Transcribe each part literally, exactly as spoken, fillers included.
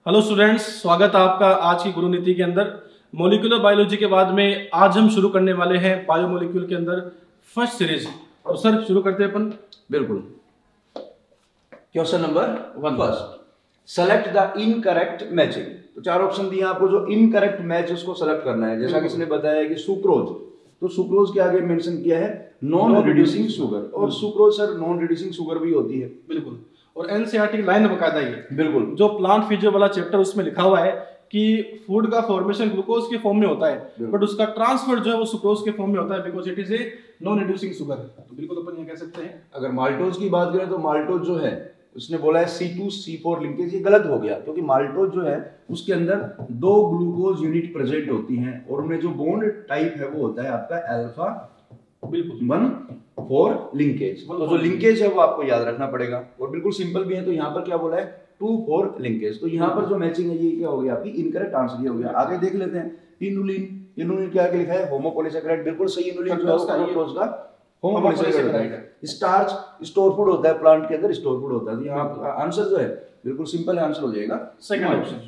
Hello students, स्वागत है आपका आज की गुरु नीति के अंदर। मॉलिक्यूलर बायोलॉजी के बाद में आज हम शुरू करने वाले हैं बायोमोलिक्यूल के अंदर फर्स्ट सीरीज। तो सर शुरू करते हैं अपन। बिल्कुल। Question number one, first select the incorrect matching. तो चार ऑप्शन दिए आपको, जो इनकरेक्ट मैच उसको सेलेक्ट करना है। जैसा किसी ने बताया कि सुक्रोज, तो सुक्रोज के आगे मेंशन किया है नॉन रिड्यूसिंग शुगर, और sucrose sir non reducing sugar भी होती है। बिल्कुल। और एनसीईआरटी लाइन बकायदा है, बिल्कुल, जो प्लांट फिजियो वाला चैप्टर उसमें लिखा हुआ है कि फूड का फॉर्मेशन ग्लूकोज के फॉर्म में होता है, बट उसका ट्रांसफर जो है वो सुक्रोज के फॉर्म में होता है, because it is a non reducing sugar. तो बिल्कुल अपन ये कह सकते हैं। अगर माल्टोज की बात करें तो माल्टोज जो है उसने बोला है C two C four linkage, ये गलत हो गया, क्योंकि माल्टोज जो है उसके अंदर दो ग्लूकोज यूनिट प्रेजेंट होती हैं, और उनमें जो बॉन्ड टाइप है वो होता है आपका अल्फा बिल्कुल वन फोर लिंकेज। तो जो लिंकेज है वो आपको याद रखना पड़ेगा, और बिल्कुल सिंपल भी है। तो यहाँ पर क्या बोला है, टू फोर लिंकेज। तो यहाँ पर जो मैचिंग है ये क्या हो गया, आपकी इनकरेक्ट आंसर ये हो गया। आगे देख लेते हैं। इनुलिन, इनुलिन क्या लिखा है, होमोपोलीसैकेराइड, बिल्कुल सही। इनुलिन जो है फ्रक्टोज का होमोपोलीसैकेराइड है। स्टार्च स्टोर फूड होता है, प्लांट के अंदर स्टोर फूड होता है। यहाँ आंसर जो है बिल्कुल सिंपल आंसर हो जाएगा second option.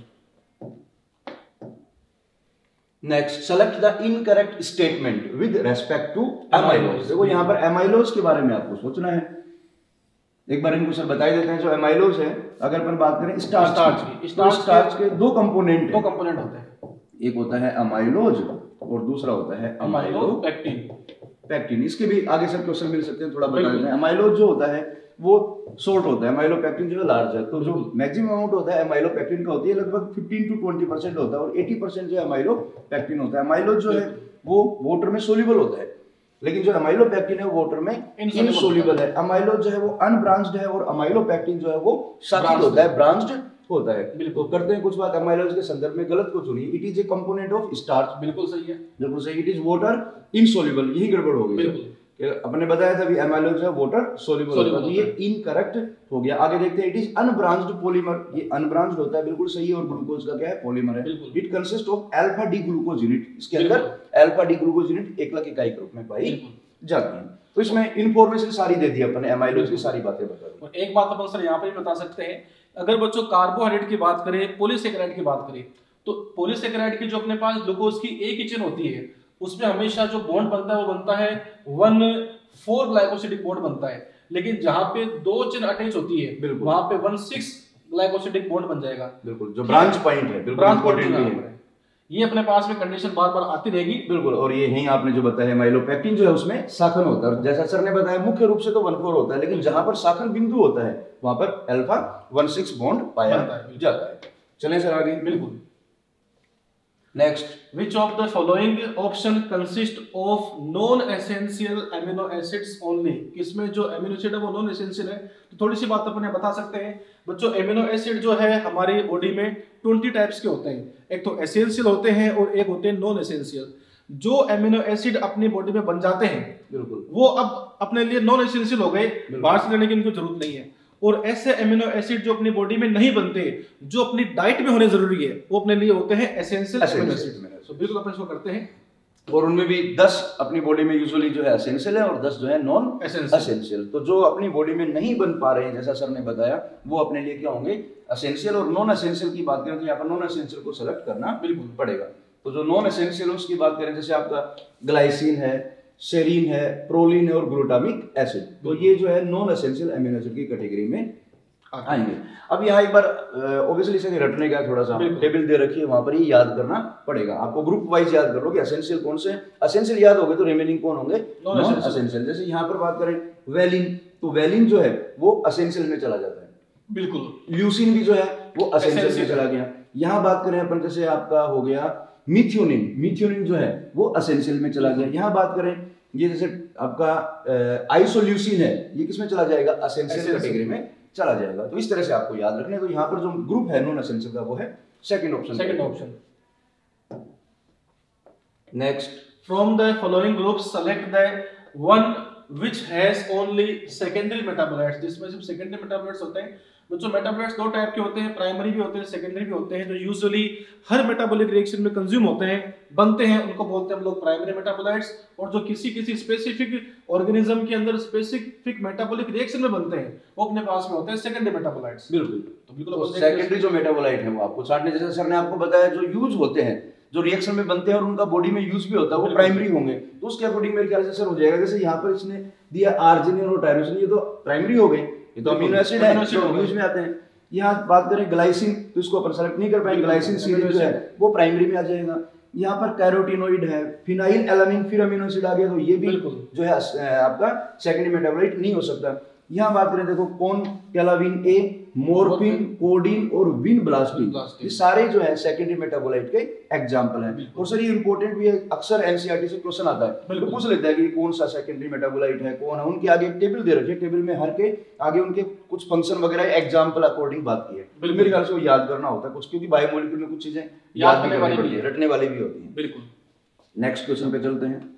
Next, select the incorrect statement with respect to amylose. देखो यहाँ पर एमाइलोज के बारे में आपको सोचना है। एक बार इनको सर बताई देते हैं। जो एमाइलोज है, अगर अपन बात करें स्टार्च स्टार्च की, स्टार्च स्टार्च के दो कंपोनेंट दो कंपोनेंट होते हैं। एक होता है अमाइलोज और दूसरा होता है अमाइलोपेक्टिन। पैक्टिन, इसके भी आगे सब क्वेश्चन मिल सकते हैं, थोड़ा बता देते हैं। अमाइलोज जो होता है वो शॉर्ट होता है, अमाइलोपेक्टिन जो है लार्ज है। तो जो मैक्सिमम अमाउंट होता है अमाइलोपेक्टिन का होती है लगभग फिफ्टीन टू ट्वेंटी परसेंट होता है, और एटी परसेंट जो है अमाइलोपेक्टिन होता है। अमाइलोज जो है वो वाटर में सोल्यूबल होता है, लेकिन जो अमाइलोपेक्टिन है वो वाटर में इनसोल्यूबल है। अमाइलोज जो है वो अनब्रांच्ड है, और अमाइलोपेक्टिन जो है वो शाखित होता है, ब्रांच्ड होता है। बिल्कुल करते हैं कुछ बात अमाइलोज के संदर्भ में गलत को चुनी। It is a component of starch, बिल्कुल सही है, बिल्कुल सही। इट इज वाटर इनसोल्यूबल, यही गड़बड़ हो गई। बिल्कुल अपने बताया था भी अमाइलोज है वाटर सोल्यूबल होता है, तो ये इनकरेक्ट हो गया। आगे देखते हैं। इट इज अनब्रांच्ड पॉलीमर, ये अनब्रांच्ड होता है, बिल्कुल सही है। और ग्लूकोज का क्या है, पॉलीमर है। It consist of alpha D glucose unit, इसके अंदर अल्फा डी ग्लूकोज यूनिट एकलक इकाई के रूप में पाई जाती है। तो इसमें इंफॉर्मेशन सारी दे दी अपने, एमाइलोज की सारी बातें बता दी। और एक बात अपन सर यहाँ पे भी बता सकते हैं, अगर बच्चों कार्बोहाइड्रेट की बात करें, पॉलीसेकेराइड की बात करें, तो पॉलीसेकेराइड की जो अपने पास ग्लूकोज की एक ही चेन होती है, उसमें हमेशा जो बॉन्ड बनता है वो बनता है वन फोर ग्लाइकोसिडिक बॉन्ड बनता है। लेकिन जहां पे दो चेन अटैच होती है वहां पे वन सिक्स ग्लाइकोसिडिक बॉन्ड बन जाएगा। बिल्कुल, जो ब्रांच पॉइंट है, बिल्कुल इंपॉर्टेंट है। ये अपने पास में कंडीशन बार बार आती रहेगी। बिल्कुल। और ये यही आपने जो बताया अमाइलोपेक्टिन जो है उसमें शाखन होता है, और जैसा सर ने बताया मुख्य रूप से तो वन फोर होता है, लेकिन जहां पर शाखन बिंदु होता है वहां पर अल्फा वन सिक्स बॉन्ड पाया जाता है। चलें सर आगे। बिल्कुल। Next, which of the following option consist of non essential amino acids only। किसमें जो एमिनो एसिड है वो नॉन एसेंशियल है। तो थोड़ी सी बात अपन बता सकते हैं बच्चों। एमिनो एसिड जो है हमारी बॉडी में ट्वेंटी टाइप्स के होते हैं। एक तो एसेंशियल होते हैं और एक होते हैं नॉन एसेंशियल। जो एमिनो एसिड अपनी बॉडी में बन जाते हैं बिल्कुल वो अब अपने लिए नॉन एसेंशियल हो गए, बाहर से लेने की इनको जरूरत नहीं है। और ऐसे एमिनो एसिड जो अपनी बॉडी में नहीं बनते, जो अपनी डाइट में होने जरूरी है, वो अपने लिए होते हैं एसेंशियल एमिनो एसिड। तो बिल्कुल अपन इसको करते हैं। और उनमें भी दस अपनी बॉडी में यूजुअली जो है एसेंशियल है, और दस जो है नॉन एसेंशियल। तो जो अपनी बॉडी में नहीं बन पा रहे हैं, जैसा सर ने बताया, वो अपने लिए क्या होंगे, एसेंशियल। और नॉन एसेंशियल की बात करें तो यहाँ पर नॉन एसेंशियल को सेलेक्ट करना बिल्कुल पड़ेगा। तो जो नॉन एसेंशियल उसकी बात करें, जैसे आपका ग्लाइसिन है, सेरीन है, प्रोलीन है, और ग्लूटामिक एसिड, तो ये जो है नॉन एसेंशियल अमीनो एसिड की कैटेगरी में आएंगे। अब यहाँ एक बार ऑब्वियसली इसे रटने का थोड़ा सा टेबल दे रखी है, वहां पर ही याद करना पड़ेगा आपको। ग्रुप वाइज याद कर लो कि एसेंशियल कौन से, एसेंशियल याद हो गए तो रिमेनिंग कौन होंगे, नॉन एसेंशियल। जैसे यहाँ पर बात करें वेलिन, तो वेलिन जो है वो एसेंशियल में चला जाता है। बिल्कुल। ल्यूसिन भी जो है वो एसेंशियल में चला गया। यहाँ बात करें अपन, जैसे आपका हो गया मिथ्योनिन, मिथ्योनिन जो है वो एसेंशियल में चला गया। यहाँ बात करें ये जैसे आपका आइसोल्यूसिन है, ये किसमें चला जाएगा, एसेंशियल कैटेगरी में चला जाएगा। तो इस तरह से आपको याद रखना है। तो यहाँ पर जो ग्रुप है नॉन एसेंशियल का वो है second option. Second option. Next, from the following groups select the one which has only secondary metabolites. जिसमें सिर्फ सेकेंडरी मेटाबोलाइट्स होते हैं, बच्चों मेटाबोलाइट्स दो टाइप के होते हैं, प्राइमरी भी होते हैं, सेकेंडरी भी होते हैं, जो यूजुअली हर मेटाबॉलिक रिएक्शन में कंज्यूम होते हैं, बनते हैं, उनको बोलते हैं हम लोग प्राइमरी मेटाबोलाइट्स। और जो किसी किसी स्पेसिफिक ऑर्गेनिज्म के अंदर स्पेसिफिक मेटाबॉलिक रिएक्शन में बनते हैं, वो अपने पास में होते हैं सेकेंडरी मेटाबोलाइट्स। बिल्कुल। तो बिल्कुल सेकेंडरी जो मेटाबोलाइट है वो आपको छांटने, जैसे सर ने आपको बताया, जो यूज होते हैं, जो रिएक्शन में बनते हैं और उनका बॉडी में यूज भी होता है, वो प्राइमरी होंगे। तो उसके अकॉर्डिंग मेरे ख्याल से सर हो जाएगा, जैसे यहाँ पर इसने दिया आर्जिनिन और टायरोसिन, ये तो प्राइमरी हो गए, ये तो अमीनो एसिड है जो यूज में आते हैं। यहाँ बात करें ग्लाइसिन, तो इसको अपन सेलेक्ट नहीं कर पाएंगे, ग्लाइसिन सीरीज जो है वो प्राइमरी में आ जाएगा। यहाँ पर कैरोटीनोइड है, फिनाइल एलानिन, फिर अमीनो एसिड आ गया, तो ये भी जो है आपका सेकेंडरी मेटाबोलाइट नहीं हो सकता। यहाँ बात करें, देखो कौन कैलाविन ए, मोर्फिन, कोडीन और विनब्लास्टिन, ये सारे जो है सेकेंडरी मेटाबोलाइट के एग्जांपल हैं। और सर ये इंपॉर्टेंट भी है, अक्सर एनसीईआरटी से क्वेश्चन आता है, तो पूछ लेता है कि कौन सा सेकेंडरी मेटाबोलाइट है, कौन है। उनके आगे एक टेबल दे रखी है, टेबल में हर के आगे उनके कुछ फंक्शन वगैरह एग्जांपल अकॉर्डिंग बात की है। मेरे ख्याल से वो याद करना होता है कुछ, क्योंकि बायोमोलिक्यूल में कुछ चीजें याद करने वाली भी है, रटने वाली भी होती है। बिल्कुल। नेक्स्ट क्वेश्चन पे चलते हैं।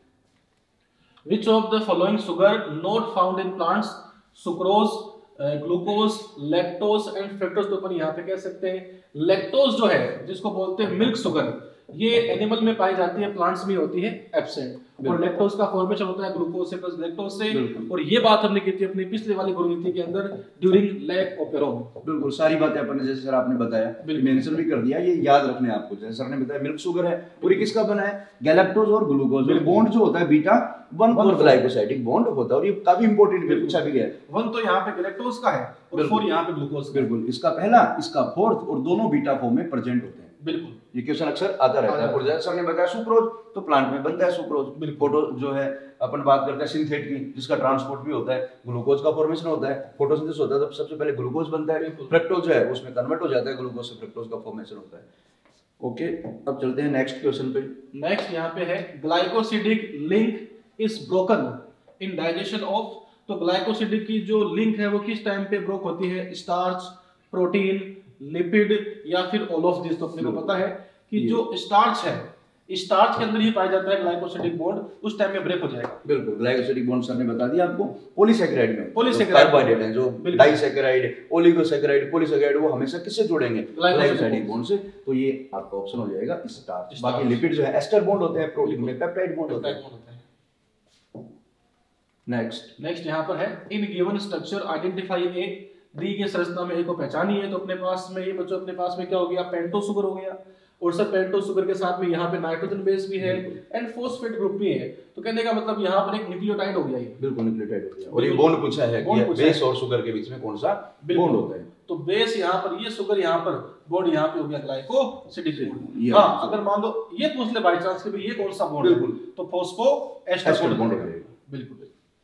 Which of the following sugar not found in plants? Sucrose, glucose, lactose and fructose. तो अपन यहाँ पे कह सकते हैं लैक्टोज जो है, जिसको बोलते हैं मिल्क शुगर, ये एनिमल में पाई जाती है, प्लांट्स में होती है एब्सेंट। और लैक्टोज का फॉर्मेशन होता है ग्लूकोज से प्लस लैक्टोज से। और ये बात हमने की थी अपनी पिछले वाली गुरुनीति के अंदर ड्यूरिंग लैक ऑफ पेरोन। बिल्कुल, सारी बातें अपन ने जैसे सर आपने बताया, मेंशन भी कर दिया, ये याद रखने आपको। जैसे सर ने बताया मिल्क शुगर है, और ये किसका बना है, गैलेक्टोज और ग्लूकोज। बॉन्ड जो होता है बीटा वन और ग्लाइकोसाइडिक बॉन्ड होता है, और ये काफी इंपॉर्टेंट भी पूछा भी गया है। वन तो यहाँ पे गैलेक्टोज का है और फोर यहाँ पे ग्लूकोज का। बिल्कुल, इसका पहला, इसका फोर्थ, और दोनों बीटा फॉर्म में प्रेजेंट होते हैं। बिल्कुल, ये क्वेश्चन अक्सर आता रहता है। और जैसे सर ने बताया सुक्रोज, तो प्लांट में बनता है सुक्रोज। फोटो जो है अपन बात करते हैं सिंथेट की, जिसका ट्रांसपोर्ट भी होता है, ग्लूकोज का फॉर्मेशन होता है, फोटोसिंथेसिस होता है, तो सबसे पहले ग्लूकोज बनता है। फ्रक्टोज जो है उसमें कन्वर्ट हो जाता है, ग्लूकोज से फ्रक्टोज का फॉर्मेशन होता है। ओके, अब चलते हैं नेक्स्ट क्वेश्चन पे। नेक्स्ट यहाँ पे है glycosidic link is broken in digestion of. तो ग्लाइकोसिडिक की जो लिंक है वो किस टाइम पे ब्रोक होती है, स्टार्च, प्रोटीन, लिपिड या फिर ऑल ऑफ दिस। तो अपने को पता है कि जो स्टार्च है, स्टार्च के अंदर ही पाया जाता है ग्लाइकोसिडिक बॉन्ड, उस टाइम में ब्रेक हो जाएगा। बिल्कुल, ग्लाइकोसिडिक बॉन्ड सर ने बता दिया आपको। पॉलीसैकेराइड में पॉलीसैकेराइड कार्बोहाइड्रेट है, जो डाइसैकेराइड, ओलिगोसैकेराइड, पॉलीसैकेराइड, वो हमेशा किससे जोड़ेंगे, ग्लाइकोसिडिक बॉन्ड से। तो ये आपका ऑप्शन हो जाएगा स्टार्च। बाकी लिपिड जो है एस्टर बॉन्ड होते हैं, प्रोटीन में पेप्टाइड बॉन्ड होता है। नेक्स्ट नेक्स्ट यहाँ पर है in given structure identify a. दी गई संरचना में ए को पहचानिए। तो अपने पास में ये बच्चों अपने पास में क्या हो गया, पेंटो शुगर हो गया। और सर पेंटो शुगर के साथ में यहाँ पे नाइट्रोजन बेस भी है एंड फोस्फेट ग्रुप भी है। तो कहने का मतलब यहाँ पर एक न्यूक्लियोटाइड हो गया ये। बिल्कुल न्यूक्लियोटाइड हो गया। और ये बॉन्ड पूछा है कि बेस और शुगर के बीच में कौन सा बॉन्ड होता है। तो बेस यहाँ पर, ये शुगर यहाँ पर, बॉन्ड यहाँ पे हो गया ग्लाइकोसिडिक बॉन्ड। हां, अगर मान लो ये पूछ ले बाय चांस कि भाई ये कौन सा बॉन्ड है, तो फोस्फो एस्टर बॉन्ड हो जाएगा। बिल्कुल।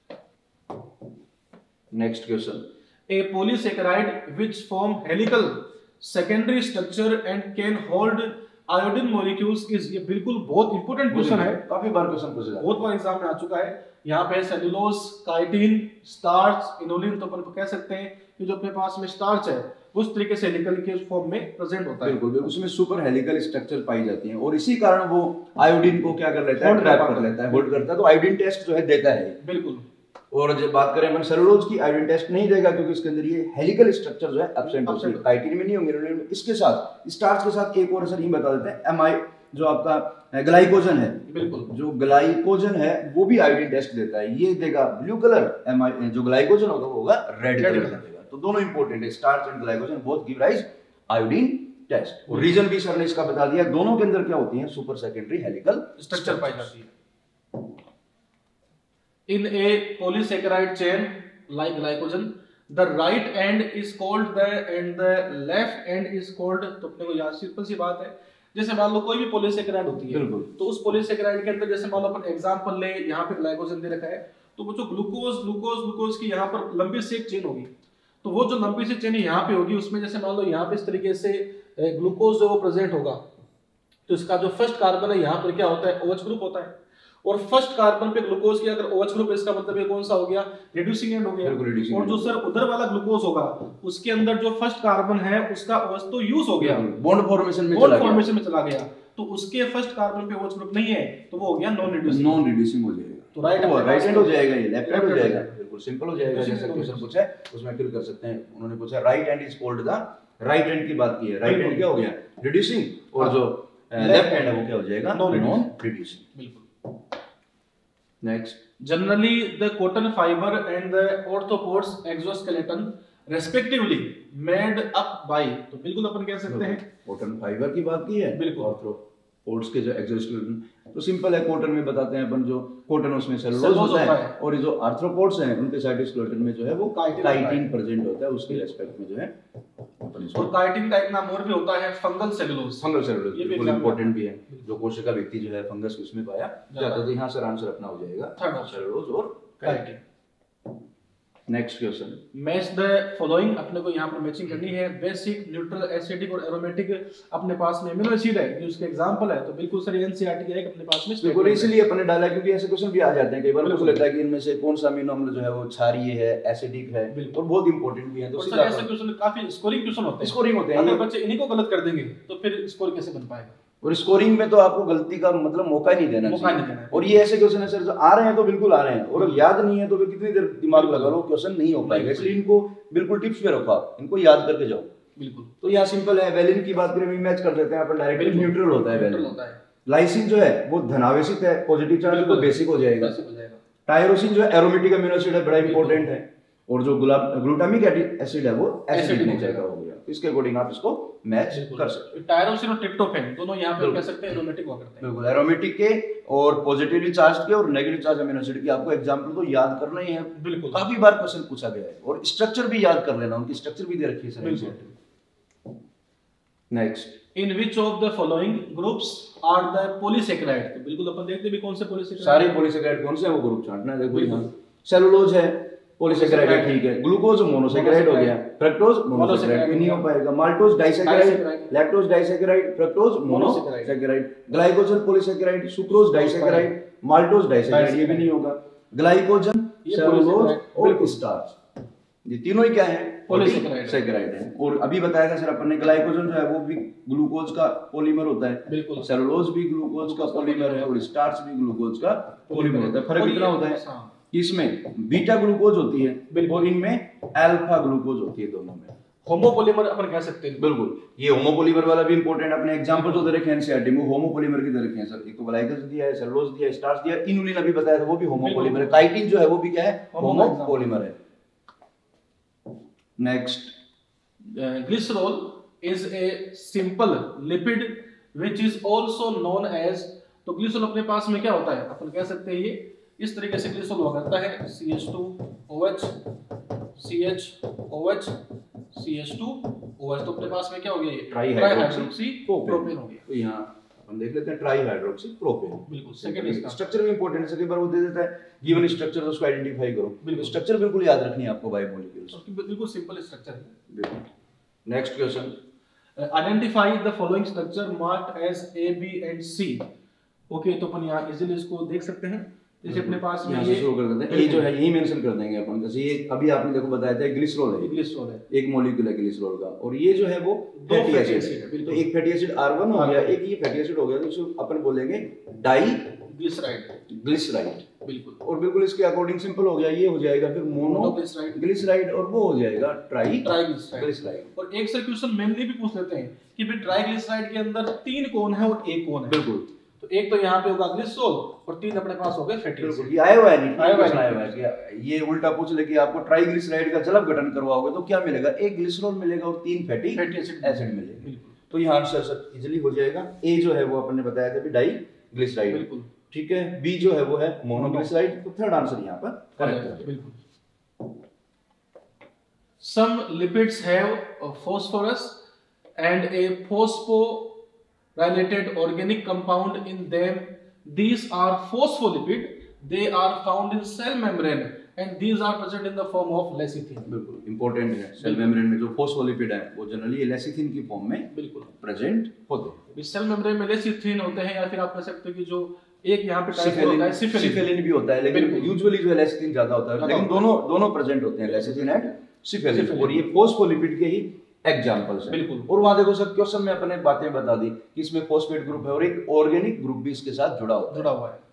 Next question, a polysaccharide which form helical secondary structure and can hold iodine molecules is, ये बिल्कुल बहुत इंपॉर्टेंट क्वेश्चन है, काफी बार क्वेश्चन पूछा जाता है, बहुत बार एग्जाम में आ चुका है। यहाँ पे सेलुलोज, काइटिन, स्टार्च, इनोलिन। तो अपन कह सकते हैं कि जो अपने पास में स्टार्च है उस तरीके से हेलिकल के फॉर्म में प्रेजेंट होता है। बिल्कुल, उसमें सुपर हेलिकल स्ट्रक्चर पाई जाती है, और इसी कारण वो आयोडीन को क्या कर लेता है, ट्रैप कर लेता है, होल्ड करता है। तो आयोडीन टेस्ट जो है देता है। बिल्कुल। और जब बात करें अपन सेलुलोज की, आयोडीन टेस्ट नहीं देगा, क्योंकि इसके अंदर ये हेलिकल स्ट्रक्चर जो है एब्सेंट होता है, काइटिन में नहीं होंगे, इनोलिन में। इसके साथ स्टार्च के साथ एक और असर ही बता देते हैं, एमाइ जो आपका ग्लाइकोजन है, बिल्कुल, जो ग्लाइकोजन है वो भी आयोडीन टेस्ट देता है। ये देगा ब्लू कलर, एमाइ जो ग्लाइकोजन होगा वो होगा रेड कलर का देगा। तो दोनों इंपॉर्टेंट है, starch and glycogen both give rise iodine test. और रीजन भी सर ने इसका बता दिया, दोनों के अंदर क्या होती है, सुपर सेकेंडरी हेलिकल स्ट्रक्चर पाई जाती है। In a polysaccharide chain like glycogen, the right end is called the and the left end is called। तो अपने को यहाँ सिंपल सी बात है, जैसे मान लो कोई भी पॉलीसैकेराइड होती है, तो उस पॉलीसैकेराइड के अंदर जैसे मान लो अपन एग्जांपल ले, यहाँ पे ग्लाइकोजन दे रखा है, तो वो जो ग्लूकोज ग्लूकोज ग्लूकोज की यहाँ पर लंबी सी एक चेन होगी। तो वो जो लंबी सी चेन यहाँ पे होगी, उसमें जैसे मान लो यहाँ पे इस तरीके से ग्लूकोज जो वो प्रेजेंट होगा, तो इसका जो फर्स्ट कार्बन है यहाँ पर क्या होता है, OH ग्रुप होता है। और फर्स्ट कार्बन पे ग्लूकोज की अगर OH ग्रुप, इसका मतलब ये कौन सा हो गया, रिड्यूसिंग एंड हो गया। और जो सर उधर वाला ग्लूकोज होगा, उसके अंदर जो फर्स्ट कार्बन है उसका OH तो यूज हो गया, बॉन्ड फॉर्मेशन में बॉन्ड फॉर्मेशन में चला गया। तो उसके फर्स्ट कार्बन पे OH ग्रुप नहीं है, तो वो हो गया नॉन रिड्यूसिंग, नॉन रिड्यूसिंग हो जाएगा। तो राइट राइट हैंड हो जाएगा, ये लेफ्ट हैंड हो जाएगा। बिल्कुल सिंपल हो जाएगा, जैसा क्वेश्चन पूछा है उसमें फिल कर सकते हैं। उन्होंने पूछा right hand is called the, right hand की बात की है, राइट हैंड क्या हो गया रिड्यूसिंग, और जो लेफ्ट हैंड है वो क्या हो जाएगा नॉन रिड्यूसिंग। बिल्कुल। Next, generally the cotton fibre and the arthropods exoskeleton respectively made up by, तो बिल्कुल अपन कह सकते हैं कॉटन फाइबर की बात की है, बिल्कुल ऑर्थोपोड्स के जो एक्सोस्केलेटन, तो सिंपल है, कॉटन में बताते हैं अपन जो कॉटन उसमें सेलुलोज होता है, है और ये जो आर्थ्रोपोड्स हैं उनके साइटोस्केलेटन में जो है वो काइटिन प्रेजेंट होता है, उसके रेस्पेक्ट में जो है। और काइटिन का एक नाम और भी होता है फंगल सेलुलोज, फंगल सेलुलोज ये बिल्कुल इंपॉर्टेंट भी है, जो कोशिका व्यक्ति जो है फंगस उसमें पाया जाता है, तो यहां से आंसर अपना हो जाएगा सेलुलोज और chitin. Next question, match the following, अपने को यहाँ पर मैचिंग करनी है। बेसिक, न्यूट्रल, एसिडिक और एरोमेटिक अपने पास में अमीनो एसिड है, ये उसके एग्जांपल है, तो बिल्कुल सर एनसीईआरटी का एक अपने पास में बिल्कुल इसलिए अपने डाला क्योंकि ऐसे क्वेश्चन भी आ जाते हैं कई बार, मुझे लगता है कि इनमें से कौन सा अमीनो अम्ल जो है वो क्षारीय है, एसिडिक है और बहुत इंपॉर्टेंट भी है, तो सर ऐसे क्वेश्चन काफी स्कोरिंग क्वेश्चन होते हैं, स्कोरिंग होते हैं, अगर बच्चे इन्हीं को गलत कर देंगे तो फिर स्कोर कैसे बन पाएगा, और स्कोरिंग में तो आपको गलती का मतलब मौका ही नहीं देना चाहिए। और ये ऐसे क्वेश्चन है सर जो आ रहे हैं तो बिल्कुल आ रहे हैं, और याद नहीं है तो फिर कितनी देर दिमाग लगा लो क्वेश्चन नहीं हो पाएगा, इसलिए इनको बिल्कुल टिप्स पे रखो आप, इनको याद करके जाओ। बिल्कुल, तो यहाँ सिंपल है, वैलिन की बात करें मैच कर देते हैं अपन डायरेक्टली, न्यूट्रल होता है वैलिन। लाइसिन जो है वो धनावेशित है, पॉजिटिव चार्ज तो बेसिक हो जाएगा। टायरोसिन जो है एरोमेटिक अमीनो एसिड है, बड़ा इंपॉर्टेंट है, और जो ग्लूटामिक एसिड है वो एसिडिक नेचर का हो गया, इसके अकॉर्डिंग आप इसको मैच कर सकते हैं। टायरोसिन और ट्रिप्टोफैन दोनों यहाँ पे कह सकते हैं एरोमेटिक हुआ करते हैं। बिल्कुल, एरोमेटिक के और पॉजिटिवली चार्ज के और नेगेटिव चार्ज अमीनो एसिड की आपको एग्जांपल तो याद करना ही है, बिल्कुल काफी बार क्वेश्चन पूछा गया है, और स्ट्रक्चर भी याद कर लेना, उनकी स्ट्रक्चर भी दे रखी है sir. Next, in which of the following groups are the polysaccharide, तो बिल्कुल अपन देखते भी कौन से पॉलीसेकेराइड, सारे पॉलीसेकेराइड कौन से है वो ग्रुप छांटना है। देखो यहाँ सेलुलोज है, पॉलीसेकेराइड है, ठीक है, ग्लूकोज मोनोसेकेराइड हो गया, फ्रक्टोज मोनोसेकेराइड नहीं हो पाएगा, maltose disaccharide, lactose disaccharide, fructose monosaccharide, glycogen polysaccharide, sucrose disaccharide, maltose disaccharide ये भी नहीं होगा, ग्लाइकोजन, सेलुलोज और स्टार्च ये तीनों ही क्या है पॉलीसेकेराइड है। और अभी बताया था सर अपन ने ग्लाइकोजन जो है वो भी ग्लूकोज का पॉलीमर होता है, बिल्कुल, सेलुलोज भी ग्लूकोज का पॉलीमर है और स्टार्च भी ग्लूकोज का पॉलीमर होता है। फर्क इतना होता है इसमें बीटा ग्लूकोज होती है और इनमें अल्फा ग्लूकोज होती है, दोनों में होमोपोलीमर अपन कह सकते हैं। बिल्कुल, ये होमोपोलीमर वाला भी इंपॉर्टेंट, अपने एग्जांपल जो दे रखे हैं एनसीईआरटी में होमोपोलीमर की दे रखे हैं सर, एक तो ग्लाइकोजन दिया है, सेलुलोज दिया है, स्टार्च दिया है, इनुलिन अभी बताया था वो भी होमोपोलीमर है, काइटिन जो है वो भी क्या है होमोपोलीमर है। Next, glycerol is a simple lipid which is also known as, तो ग्लिसरॉल अपने पास में क्या होता है, अपन कह सकते हैं ये इस तरीके से ग्लिसरॉल हुआ करता है, C H two O H, C H O H, C H two O H, तो अपने पास में क्या हो गया ये ट्राइहाइड्रोक्सी प्रोपेन हो गया। तो यहाँ हम देख लेते हैं ट्राइहाइड्रोक्सी प्रोपेन, बिल्कुल सेकंड इसका स्ट्रक्चर भी इंपॉर्टेंट है, सभी बार वो दे देता है गिवन स्ट्रक्चर, तो उसको आइडेंटिफाई करो, बिल्कुल स्ट्रक्चर बिल्कुल याद रखनी है आपको बायोमोलिक्यूल्स, उसकी बिल्कुल सिंपल स्ट्रक्चर है। बिल्कुल। Next question, identify the following structure marked as A B and C, okay, तो अपन यहाँ इजीली इसको देख सकते हैं, जैसे अपने पास में ये शुरू कर देते हैं, ये जो है यही मेंशन कर देंगे अपन, जैसे ये अभी आपने देखो बताया था ग्लिसरॉल है, ग्लिसरॉल है एक मॉलिक्यूल है ग्लिसरॉल का, और ये जो है वो फैटी एसिड है, तो एक फैटी एसिड आर वन हो गया, एक ये फैटी एसिड हो गया, तो इसको अपन बोलेंगे डाई ग्लिसराइड, ग्लिसराइड, बिल्कुल, और बिल्कुल इसके अकॉर्डिंग सिंपल हो गया, ये हो जाएगा फिर मोनो ग्लिसराइड, और वो हो जाएगा ट्राई ट्राइग्लिसराइड। और एक सर क्वेश्चन मेनली भी पूछ लेते हैं कि भाई ट्राइग्लिसराइड के अंदर तीन कौन है और एक कौन है, बिल्कुल, तो एक तो यहाँ पे होगा ग्लिसरॉल और तीन अपने पास हो गए फैटी एसिड। ये आया हुआ है, नहीं आया हुआ है कि ये उल्टा पूछ ले कि आपको ट्राइग्लिसराइड का जलब गठन करवाओगे तो क्या मिलेगा, एक ग्लिसरॉल मिलेगा और तीन फैटी एसिड मिलेंगे, तो यहाँ आंसर सर इजीली हो जाएगा। ए जो है वो अपन ने बताया था कि डाइग्लिसराइड, बिल्कुल ठीक है, बी जो है वो है मोनोग्लिसराइड, तो थर्ड आंसर यहाँ पर करेक्ट है, बिल्कुल। Some lipids have phosphorus and a phosphorylated organic compound in them. These are phospholipid. They are found in cell membrane and these are present in the form of lecithin. बिल्कुल important है, cell membrane में जो phospholipid है वो generally lecithin की form में बिल्कुल present होते हैं। इस सेल मेम्ब्रेन में लेसिथिन होते हैं, या फिर आप कह सकते हो कि जो एक यहाँ पे टाइप होता है सिफेलिन भी होता है, लेकिन यूजुअली जो लेसिथिन ज्यादा होता है, लेकिन दोनों दोनों प्रेजेंट होते हैं, लेसिथिन एंड सिफेलिन, और ये फोस्फोलिपिड के ही एग्जांपल्स हैं, बिल्कुल। और वहां देखो सर क्वेश्चन में अपने बातें बता दी कि इसमें फॉस्फेट ग्रुप है और एक ऑर्गेनिक ग्रुप भी इसके साथ जुड़ा होता है, जुड़ा हुआ है,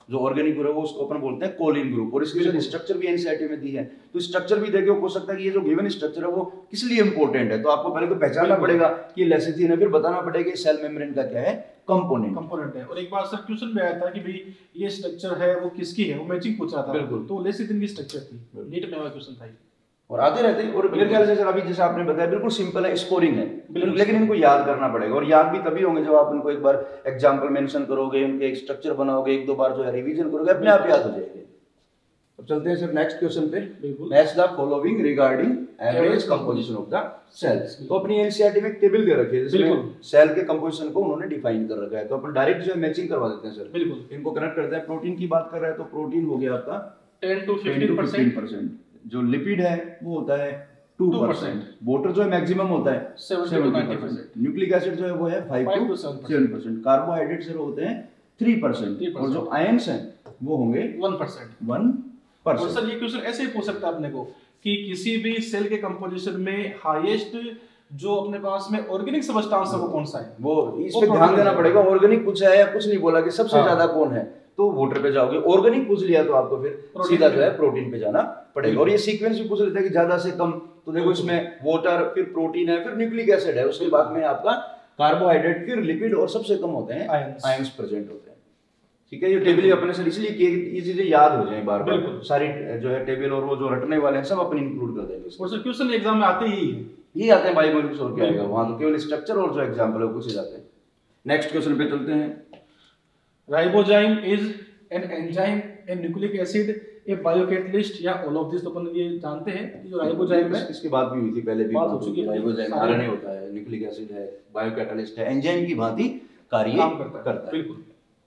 जो ऑर्गेनिक ग्रुप है वो उसको अपन बोलते हैं कोलिन ग्रुप, और इसकी स्ट्रक्चर भी एनसीईआरटी में दी है। तो स्ट्रक्चर भी देखिए हो सकता है कि ये जो गिवन स्ट्रक्चर है वो किस लिए इंपॉर्टेंट है, तो आपको पहले तो पहचानना पड़ेगा कि लेसिथिन है, फिर बताना पड़ेगा सेल मेम्ब्रेन का क्या है कंपोनेंट कंपोनेंट है। और एक बार सर क्वेश्चन में आया था कि भाई ये स्ट्रक्चर है वो किसकी है, वो मैचिंग पूछ रहा था, बिल्कुल, तो लेसिथिन की स्ट्रक्चर थी, नीट में क्वेश्चन था और आते रहते हैं। और मेरे ख्याल से सर अभी जैसे आपने बताया बिल्कुल सिंपल है, स्कोरिंग है, लेकिन इनको याद करना पड़ेगा, और याद भी तभी होंगे जब आप इनको एक बार एग्जांपल मेंशन करोगे, उनके एक स्ट्रक्चर बनाओगे, एक दो बार जो है रिवीजन करोगे, अपने आप याद हो जाएंगे। अब चलते हैं सर नेक्स्ट क्वेश्चन पे, match the following regarding average composition of the cells. तो अपनी एनसीईआरटी में एक टेबल दे रखी है जिसमें सेल के कंपोजिशन को उन्होंने डिफाइन कर रखा है, तो अपन डायरेक्ट जो है मैचिंग करवा देते हैं सर। बिल्कुल, इनको कनेक्ट करते हैं। प्रोटीन की बात कर रहा है तो प्रोटीन हो गया आपका टेन टू फिफ्टीन परसेंट, जो लिपिड है वो होता है टू परसेंट, वाटर जो है मैक्सिमम होता है seven to ninety percent, nucleic acid जो है वो है five to seven percent, carbohydrate से होते हैं थ्री परसेंट, और जो आयंस हैं वो होंगे वन परसेंट वन परसेंट। और सर ये क्वेश्चन ऐसे ही पूछ सकता है अपने को कि किसी भी सेल के कंपोजिशन में हाईएस्ट जो अपने पास में ऑर्गेनिक सब्सटेंस है वो कौन सा है, वो इस पे ध्यान देना पड़ेगा। ऑर्गेनिक पूछा है या कुछ नहीं बोला कि सबसे ज्यादा कौन है, तो वाटर पे जाओगे। ऑर्गेनिक पूछ लिया तो आपको फिर सीधा जो है प्रोटीन पे जाना पड़ेगा। और ये सीक्वेंस भी पूछ लेते हैं कि ज्यादा से कम, तो देखो इसमें वाटर, फिर प्रोटीन है, फिर न्यूक्लिक एसिड है, उसके बाद में आपका कार्बोहाइड्रेट, फिर लिपिड, और सबसे कम होते हैं आयंस प्रेजेंट होते हैं। ठीक है, ये टेबल अपने से इसलिए कि ये चीजें याद हो जाए बार बार, सारी जो है टेबल और वो जो रटने वाले हैं सब अपन इंक्लूड कर देंगे। और सर क्वेश्चन एग्जाम में आते ही ये आते हैं बायोमोलिक्यूल्स, और क्या आएगा वहां, तो केवल स्ट्रक्चर और जो एग्जांपल है वो पूछे जाते हैं। नेक्स्ट क्वेश्चन पे चलते हैं। Ribozyme is an enzyme, a nucleic acid, a biocatalyst, या ऑल ऑफ दिस। तो अपन ये जानते हैं कि जो राइबोजाइम है, इसकी बात भी हुई थी पहले भी, बात हो चुकी है। राइबोजाइम आरएनए होता है, न्यूक्लिक एसिड है, बायोकैटलिस्ट है, एंजाइम की भांति कार्य करता है। बिल्कुल।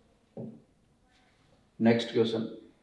Next question,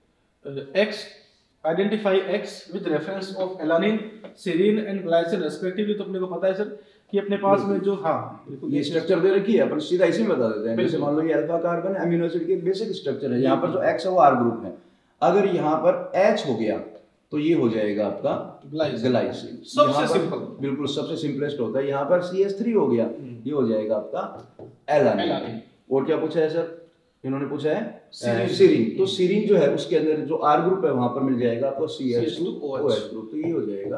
X identify X with reference of alanine, serine and glycine respectively। तो अपने को पता है सर कि अपने पास में जो, हाँ ये स्ट्रक्चर दे रखी है, अपन सीधा इसी में बता देते हैं। जैसे मान लो ये अल्फा कार्बन अमीनो एसिड की बेसिक स्ट्रक्चर है, यहाँ पर जो X है वो R ग्रुप है, अगर यहाँ पर H हो गया तो ये हो जाएगा आपका ग्लाइसिन। सबसे सिंपल, बिल्कुल सबसे सिंपलेस्ट होता है। यहाँ पर सी एच थ्री हो गया, ये हो जाएगा आपका एलानिन। और क्या पूछा है सर, इन्होंने पूछा है सीरीन, तो सीरीन जो है उसके अंदर जो आर ग्रुप है वहां पर मिल जाएगा आपको C H two O H group, तो ये हो जाएगा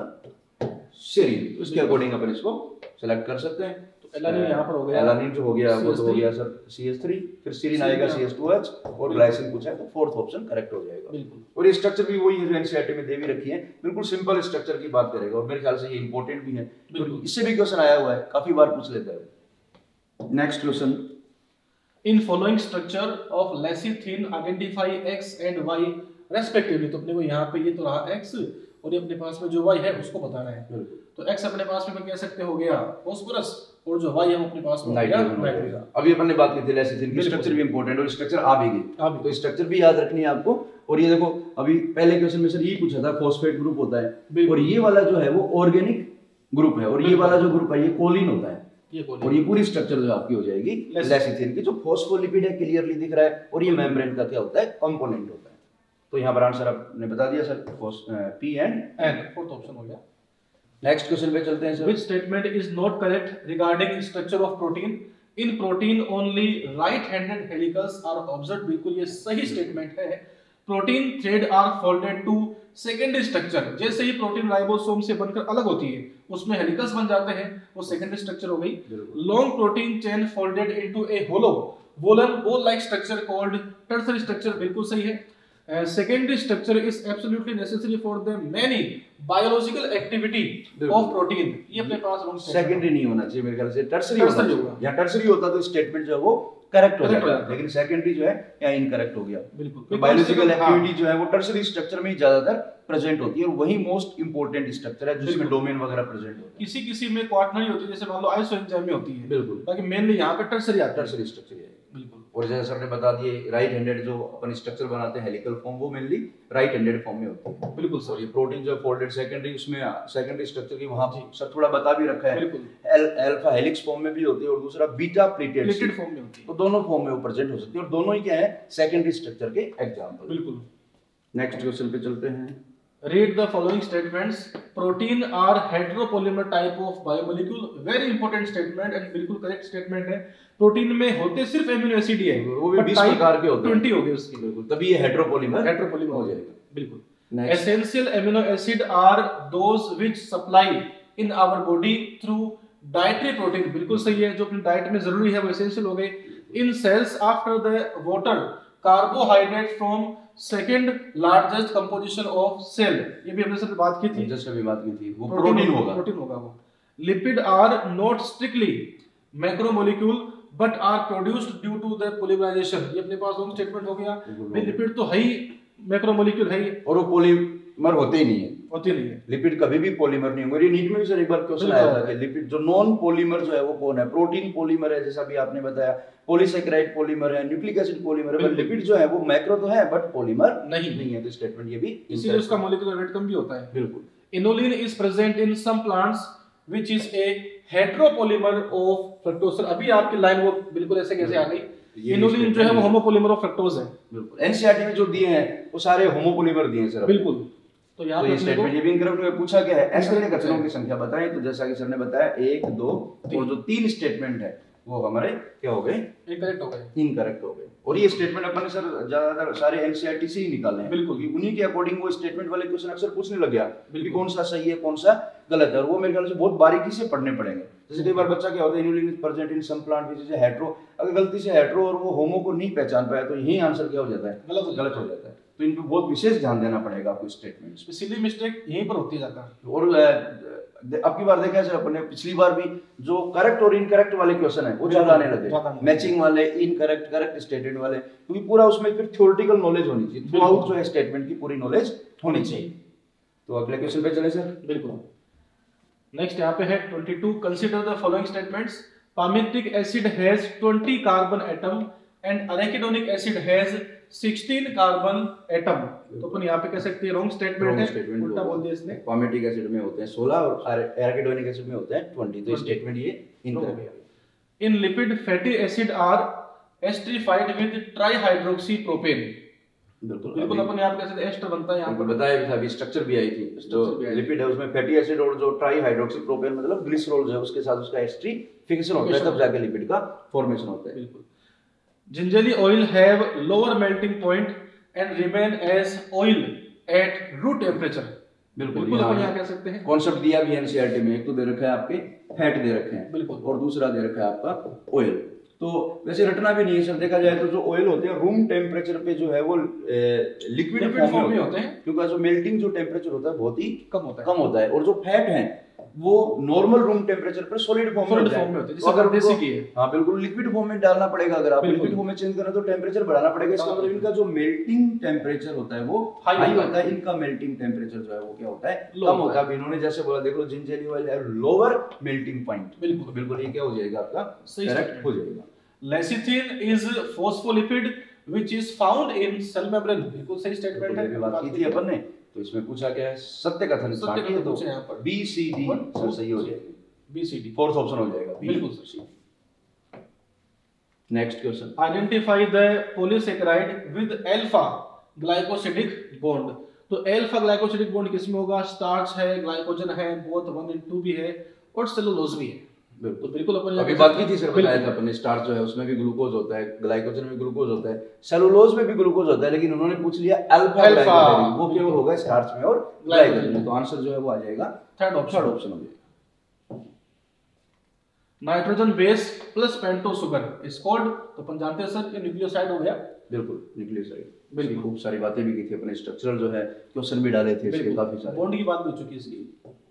सीरीन। उसके अकॉर्डिंग अपन इसको सेलेक्ट कर सकते हैं। तो एलानिन यहां पर हो गया, एलानिन जो हो गया वो तो हो गया सर सी एच थ्री, फिर सीरीन आएगा सी एच टू एच, और ग्लाइसिन पूछा है तो फोर्थ ऑप्शन करेक्ट हो जाएगा। बिल्कुल। और ये स्ट्रक्चर भी वही है जो एनसीईआरटी में दे भी रखी है, बिल्कुल सिंपल स्ट्रक्चर की बात करेगा, और मेरे ख्याल से ये इंपॉर्टेंट भी है, तो इससे भी क्वेश्चन आया हुआ है, काफी बार पूछ लेते हैं। Next question, in following structure of lecithin identify X and Y respectively. तो अपने को यहाँ पे ये तो रहा X, और ये अपने पास में जो Y है उसको बताना है। तो X अपने पास में कह सकते हो गया फास्फोरस, और जो Y है वो अपने पास में नाइट्रोजन। अभी अपन ने बात की थी लेसिथिन की, स्ट्रक्चर भी इंपॉर्टेंट, और स्ट्रक्चर आ भी गई, तो स्ट्रक्चर भी याद रखनी है आपको। और ये देखो अभी पहले क्वेश्चन में सर यही पूछा था, फॉस्फेट ग्रुप होता है, और ये वाला जो है वो ऑर्गेनिक ग्रुप है, और ये वाला जो ग्रुप है ये कोलिन होता है, ये और ये पूरी स्ट्रक्चर जो आपकी हो जाएगी लेसिथिन की। जो फॉस्फोलिपिड है क्लियरली दिख रहा है, और ये मेम्ब्रेन का क्या होता है कंपोनेंट होता है। तो यहाँ पर आंसर आपने बता दिया sir, P and N, fourth option हो गया। नेक्स्ट क्वेश्चन पे चलते हैं sir. Which statement is not correct regarding structure of protein, in protein only right handed helicals are observed. बिल्कुल ये सही स्टेटमेंट है। Protein thread are folded to secondary structure, जैसे ही प्रोटीन राइबोसोम से बनकर अलग होती है उसमें हेलिकल्स बन जाते हैं, वो सेकेंडरी स्ट्रक्चर हो गई। Long protein chain folded into a hollow woollen ball like structure called tertiary structure. बिल्कुल सही है। Secondary structure is absolutely necessary for the many biological activity of protein. ये अपने पास सेकेंडरी नहीं होना चाहिए मेरे ख्याल से, टर्सरी होना चाहिए। या टर्सरी होता तो स्टेटमेंट जो है वो करेक्ट हो जाएगा, लेकिन सेकेंडरी जो है या इनकरेक्ट हो गया। बिल्कुल, तो बायोलॉजिकल एक्टिविटी जो है वो टर्सरी स्ट्रक्चर में ही ज्यादातर प्रेजेंट होती है, और वही मोस्ट इंपोर्टेंट स्ट्रक्चर है जिसमें डोमेन वगैरह प्रेजेंट होता है। किसी किसी में क्वाटरनरी होती है, जैसे मान लो आइसोएंजाइम में होती है। बिल्कुल, बाकी मेनली यहाँ पे टर्सरी आता है, टर्सरी स्ट्रक्चर है। बिल्कुल। और जैसे सर ने बता दिए राइट हैंडेड जो अपन स्ट्रक्चर बनाते हैं हेलिकल फॉर्म, वो मेनली राइट हैंडेड फॉर्म में होती है। बिल्कुल सर। ये प्रोटीन जो फोल्डेड सेकेंडरी, उसमें सेकेंडरी स्ट्रक्चर की वहां सर थोड़ा बता भी रखा है। बिल्कुल। अल्फा हेलिक्स फॉर्म में भी होती है, और दूसरा बीटा प्लेटेड फॉर्म में होती है। तो दोनों फॉर्म में वो प्रेजेंट हो सकती है, और दोनों ही क्या है सेकेंडरी स्ट्रक्चर के एग्जांपल। बिल्कुल। नेक्स्ट क्वेश्चन पे चलते हैं। Read the following statements. Protein are heteropolymer type of biomolecule. Very important statement and बिल्कुल correct statement है. प्रोटीन में होते सिर्फ एमिनो एसिड ही है, वो भी बीस प्रकार के होते हैं, बीस हो गए उसकी, बिल्कुल, तभी ये हेटेरोपॉलीमर हेटेरोपॉलीमर हो जाएगा, बिल्कुल. Next. Essential amino acid are those which supply in our body through dietary protein. बिल्कुल सही है, जो अपनी डाइट में जरूरी है वो एसेंशियल हो गए. In cells after the water, carbohydrate from second largest composition of cell. ये भी हमने सब बात की थी, जस्ट अभी बात की थी, वो प्रोटीन होगा, प्रोटीन होगा वो. Lipid are not strictly macromolecule but are produced due to the polymerization. ये अपने पास लॉन्ग स्टेटमेंट हो गया. लिपिड तो है ही, मैक्रोमोलेक्यूल है ही, और वो पॉलीमर होते ही नहीं है, होते नहीं है. लिपिड कभी भी पॉलीमर नहीं होंगे. ये नीट में भी सर एक बार क्वेश्चन आया था कि लिपिड जो नॉन पॉलीमर जो है वो कौन है. प्रोटीन पॉलीमर है, जैसा भी आपने बताया, पॉलीसैकेराइड पॉलीमर है, न्यूक्लिक एसिड पॉलीमर है, लिपिड जो है वो मैक्रो तो है बट पॉलीमर नहीं नहीं है. तो स्टेटमेंट ये भी, इसीलिए उसका मॉलिक्यूलर वेट कम भी होता है. बिल्कुल. Inulin is present in some plants which is a heteropolymer of fructose. अभी आपकी लाइन वो बिल्कुल ऐसे कैसे आ गई. इनोलिन जो है वो होमोपॉलीमर ऑफ फ्रक्टोज है. बिल्कुल. एनसीईआरटी में जो दिए हैं वो सारे होमोपॉलीमर दिए हैं सर. बिल्कुल. तो यहाँ तो ये स्टेटमेंट ये भी इनकरेक्ट है. पूछा क्या है, एसिडिक कचरों की संख्या बताएं. तो जैसा कि सर ने बताया एक, दो और जो तीन स्टेटमेंट है वो हमारे क्या हो गए, इनकरेक्ट हो गए, इनकरेक्ट हो गए. और ये स्टेटमेंट अपन ने सर ज्यादातर सारे एनसीईआरटी से ही निकाले हैं. बिल्कुल. उन्हीं के अकॉर्डिंग वो स्टेटमेंट वाले क्वेश्चन अक्सर पूछने लग गया कि कौन सा सही है कौन सा गलत है, और वो मेरे ख्याल से बहुत बारीकी से पढ़ने पड़ेंगे. जैसे कई बार बच्चा क्या होता है, inulin is present in some plant which is hetero, अगर गलती से हेटेरो और वो होमो को नहीं पहचान पाया तो यही आंसर क्या हो जाता है, गलत हो जाता है. तो इन पे बहुत विशेष ध्यान देना पड़ेगा आपको स्टेटमेंट. स्पेशली मिस्टेक यहीं पर होती है जाता है. और अब की बार देखा सर अपन ने, पिछली बार भी जो करेक्ट और इनकरेक्ट वाले क्वेश्चन है वो ज्यादा आने लगे, मैचिंग वाले, इनकरेक्ट, करेक्ट स्टेटमेंट वाले, क्योंकि पूरा उसमें फिर थ्योरेटिकल नॉलेज होनी चाहिए, थ्रू आउट जो है स्टेटमेंट की पूरी नॉलेज होनी चाहिए. तो अगले क्वेश्चन पे चले सर. बिल्कुल. नेक्स्ट यहाँ पे है बाईस. Consider the following statements. Palmitic acid has twenty carbon atom and arachidonic acid has sixteen carbon atom. तो अपन यहाँ पे कह सकते हैं रॉन्ग स्टेटमेंट है, उल्टा बोल दिया इसने. पामिक्टिक एसिड में होते हैं सोलह और अरेकिडोनिक एसिड में होते हैं बीस. तो स्टेटमेंट ये इनकरेक्ट है. In lipid fatty acid are esterified with trihydroxy propane. बिल्कुल. बिल्कुल अपन यहाँ पे कैसे एस्टर बनता है, यहाँ पर बताया भी था, अभी स्ट्रक्चर भी आई थी. जो लिपिड है उसमें फैटी एसिड और जो ट्राइहाइड्रोक्सी प्रोपेन मतलब ग्लिसरॉल है उसके साथ उसका एस्टरीफिकेशन होता है, तब जाके लिपिड का फॉर्मेशन होता है. बिल्कुल. Gingerly oil have lower melting point and remain as oil at room temperature. बिल्कुल. बिल्कुल अपन यहाँ कह सकते हैं. कॉन्सेप्ट दिया भी एनसीईआरटी में, एक तो दे रखा है आपके फैट दे रखे हैं, बिल्कुल, और दूसरा दे रखा है आपका ऑयल. तो वैसे रटना भी नहीं है सर. देखा जाए तो जो ऑयल होते हैं रूम टेम्परेचर पे जो है वो लिक्विड फॉर्म में होते हैं, क्योंकि जो मेल्टिंग जो टेम्परेचर होता है बहुत ही कम होता है कम होता है. और जो फैट है वो नॉर्मल रूम टेम्परेचर पर सॉलिड फॉर्म में होता है. तो अगर देसी की है, हाँ बिल्कुल, लिक्विड फॉर्म में डालना पड़ेगा. अगर आप लिक्विड फॉर्म में चेंज करें तो टेम्परेचर बढ़ाना पड़ेगा. इसका मतलब इनका जो मेल्टिंग टेम्परेचर होता है वो हाई होता है, इनका मेल्टिंग टेम्परेचर जो है वो क्या होता है, कम होता है. इन्होंने जैसे बोला, देखो gingelly oil have lower melting point. बिल्कुल बिल्कुल, ये क्या हो जाएगा आपका, करेक्ट हो जाएगा. Lecithin is phospholipid which is found in cell membrane. बिल्कुल सही स्टेटमेंट है, बात की थी अपन ने. तो इसमें पूछा क्या है, सत्य कथन सत्य तो बी सी डी सर सही हो जाएगा. B C D fourth option हो जाएगा. बिल्कुल सही. Next question. Identify the polysaccharide with alpha glycosidic bond. तो अल्फा ग्लाइकोसिडिक बॉन्ड किसमें होगा, स्टार्च है, ग्लाइकोजन है, बोथ वन एंड टू भी है, और सेलुलोज भी है. बिल्कुल बिल्कुल अपन अभी बात की थी सर, बताया था अपन ने. स्टार्च जो है उसमें भी ग्लूकोज होता है, ग्लाइकोजन में ग्लूकोज होता है, सेलुलोज में भी ग्लूकोज होता है, लेकिन उन्होंने पूछ लिया अल्फा ग्लाइकोसिडिक, वो केवल होगा स्टार्च में और ग्लाइकोजन में. तो आंसर जो है वो आ जाएगा थर्ड ऑप्शन ऑप्शन हो जाएगा. Nitrogen base plus pentose sugar is called. तो अपन जानते हैं सर कि न्यूक्लियोसाइड हो गया. बिल्कुल न्यूक्लियोसाइड. बिल्कुल खूब सारी बातें भी की थी अपने, स्ट्रक्चरल जो है क्वेश्चन भी डाले थे इसके काफी सारे. बॉन्ड की बात भी हो चुकी है इसकी.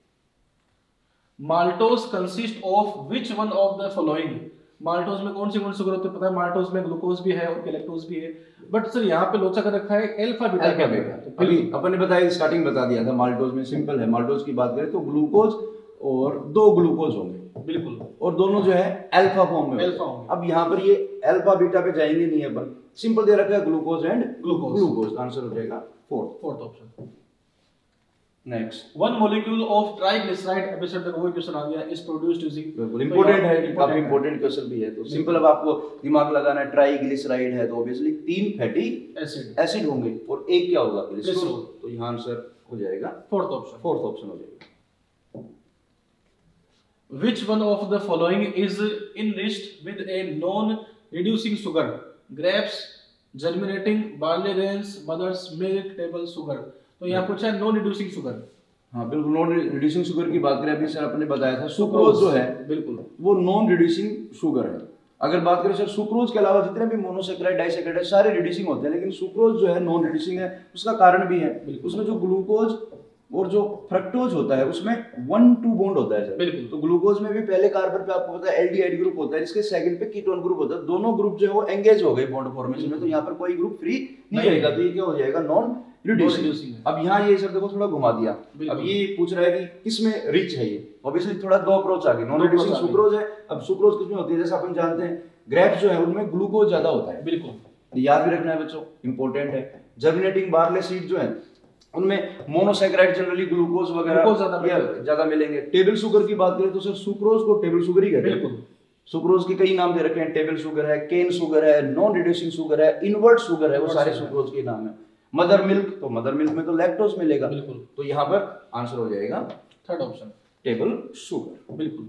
Maltose consist of which one of the following. Maltose में कौन सी कौन सी शुगर होती है पता है. माल्टोज में ग्लूकोज भी है और गैलेक्टोज भी है, बट सर यहाँ पे लोचा कर रखा है अल्फा बीटा. अल्फा बीटा अभी अपन ने बताया, स्टार्टिंग बता दिया था. माल्टोज में सिंपल है. माल्टोज की बात करें तो ग्लूकोज और दो ग्लूकोज होंगे. बिल्कुल. और दोनों जो है अल्फा फॉर्म में अल्फा. अब यहाँ पर ये अल्फा बीटा पे जाएंगे नहीं अपन, सिंपल दे रखा है glucose and glucose. Glucose answer हो जाएगा fourth fourth option. Next. One molecule of triglyceride, अभी सर देखो वो क्वेश्चन आ गया, इज प्रोड्यूस्ड यूजिंग. बिल्कुल इंपॉर्टेंट है, काफी इंपॉर्टेंट क्वेश्चन भी है. तो सिंपल अब आपको दिमाग लगाना है. ट्राइग्लिसराइड है तो ऑब्वियसली तीन फैटी एसिड एसिड होंगे और एक क्या होगा, ग्लिसरॉल. तो यहाँ आंसर हो जाएगा फोर्थ ऑप्शन, फोर्थ ऑप्शन हो जाएगा। Which one of the following is enriched with a non-reducing sugar? Grapes, germinating, barley grains, mother's milk, table sugar. तो यहाँ पूछा है नॉन रिड्यूसिंग शुगर। हाँ बिल्कुल, नॉन रिड्यूसिंग शुगर की बात करें, अभी सर आपने बताया था सुक्रोज जो है बिल्कुल वो नॉन रिड्यूसिंग शुगर है। अगर बात करें सर सुक्रोज के अलावा जितने भी मोनोसेक्राइड डाइसेक्राइड सारे रिड्यूसिंग होते हैं, लेकिन सुक्रोज जो है नॉन रिड्यूसिंग है। उसका कारण भी है, उसमें जो ग्लूकोज और जो फ्रक्टोज होता है उसमें वन टू बॉन्ड होता है सर। बिल्कुल। तो ग्लूकोज में भी पहले कार्बन पे आपको पता है एल्डिहाइड ग्रुप होता है, इसके सेकंड पे कीटोन ग्रुप होता है। दोनों ग्रुप जो है वो एंगेज हो गए बॉन्ड फॉर्मेशन में, तो यहाँ पर कोई ग्रुप फ्री नहीं रहेगा, तो ये क्या हो जाएगा नॉन रिड्यूसिंग। अब यहाँ ये सर देखो थोड़ा घुमा दिया, अब ये पूछ रहा है कि किसमें रिच है ये, ऑब्वियसली थोड़ा दो अप्रोच आ गई। नॉन रिड्यूसिंग सुक्रोज है, अब सुक्रोज किसमें होती है, जैसे अपन जानते हैं ग्रेप्स जो है उनमें ग्लूकोज ज्यादा होता है, बिल्कुल याद भी रखना है बच्चों, इंपॉर्टेंट है। जर्मिनेटिंग बार्ले सीड जो है उनमें मोनोसेक्राइड जनरली ग्लूकोज वगैरह ज्यादा मिलेंगे। टेबल शुगर की बात करें तो सर सुक्रोज को टेबल शुगर ही कहते हैं। सुक्रोज के कई नाम दे रखे हैं, टेबल शुगर है, केन शुगर है, नॉन रिड्यूसिंग शुगर है, इनवर्ट शुगर है, वो सारे सुक्रोज के नाम है। मदर मिल्क, तो मदर मिल्क में तो लैक्टोज मिलेगा, तो यहाँ पर आंसर हो जाएगा थर्ड ऑप्शन टेबल शुगर। बिल्कुल।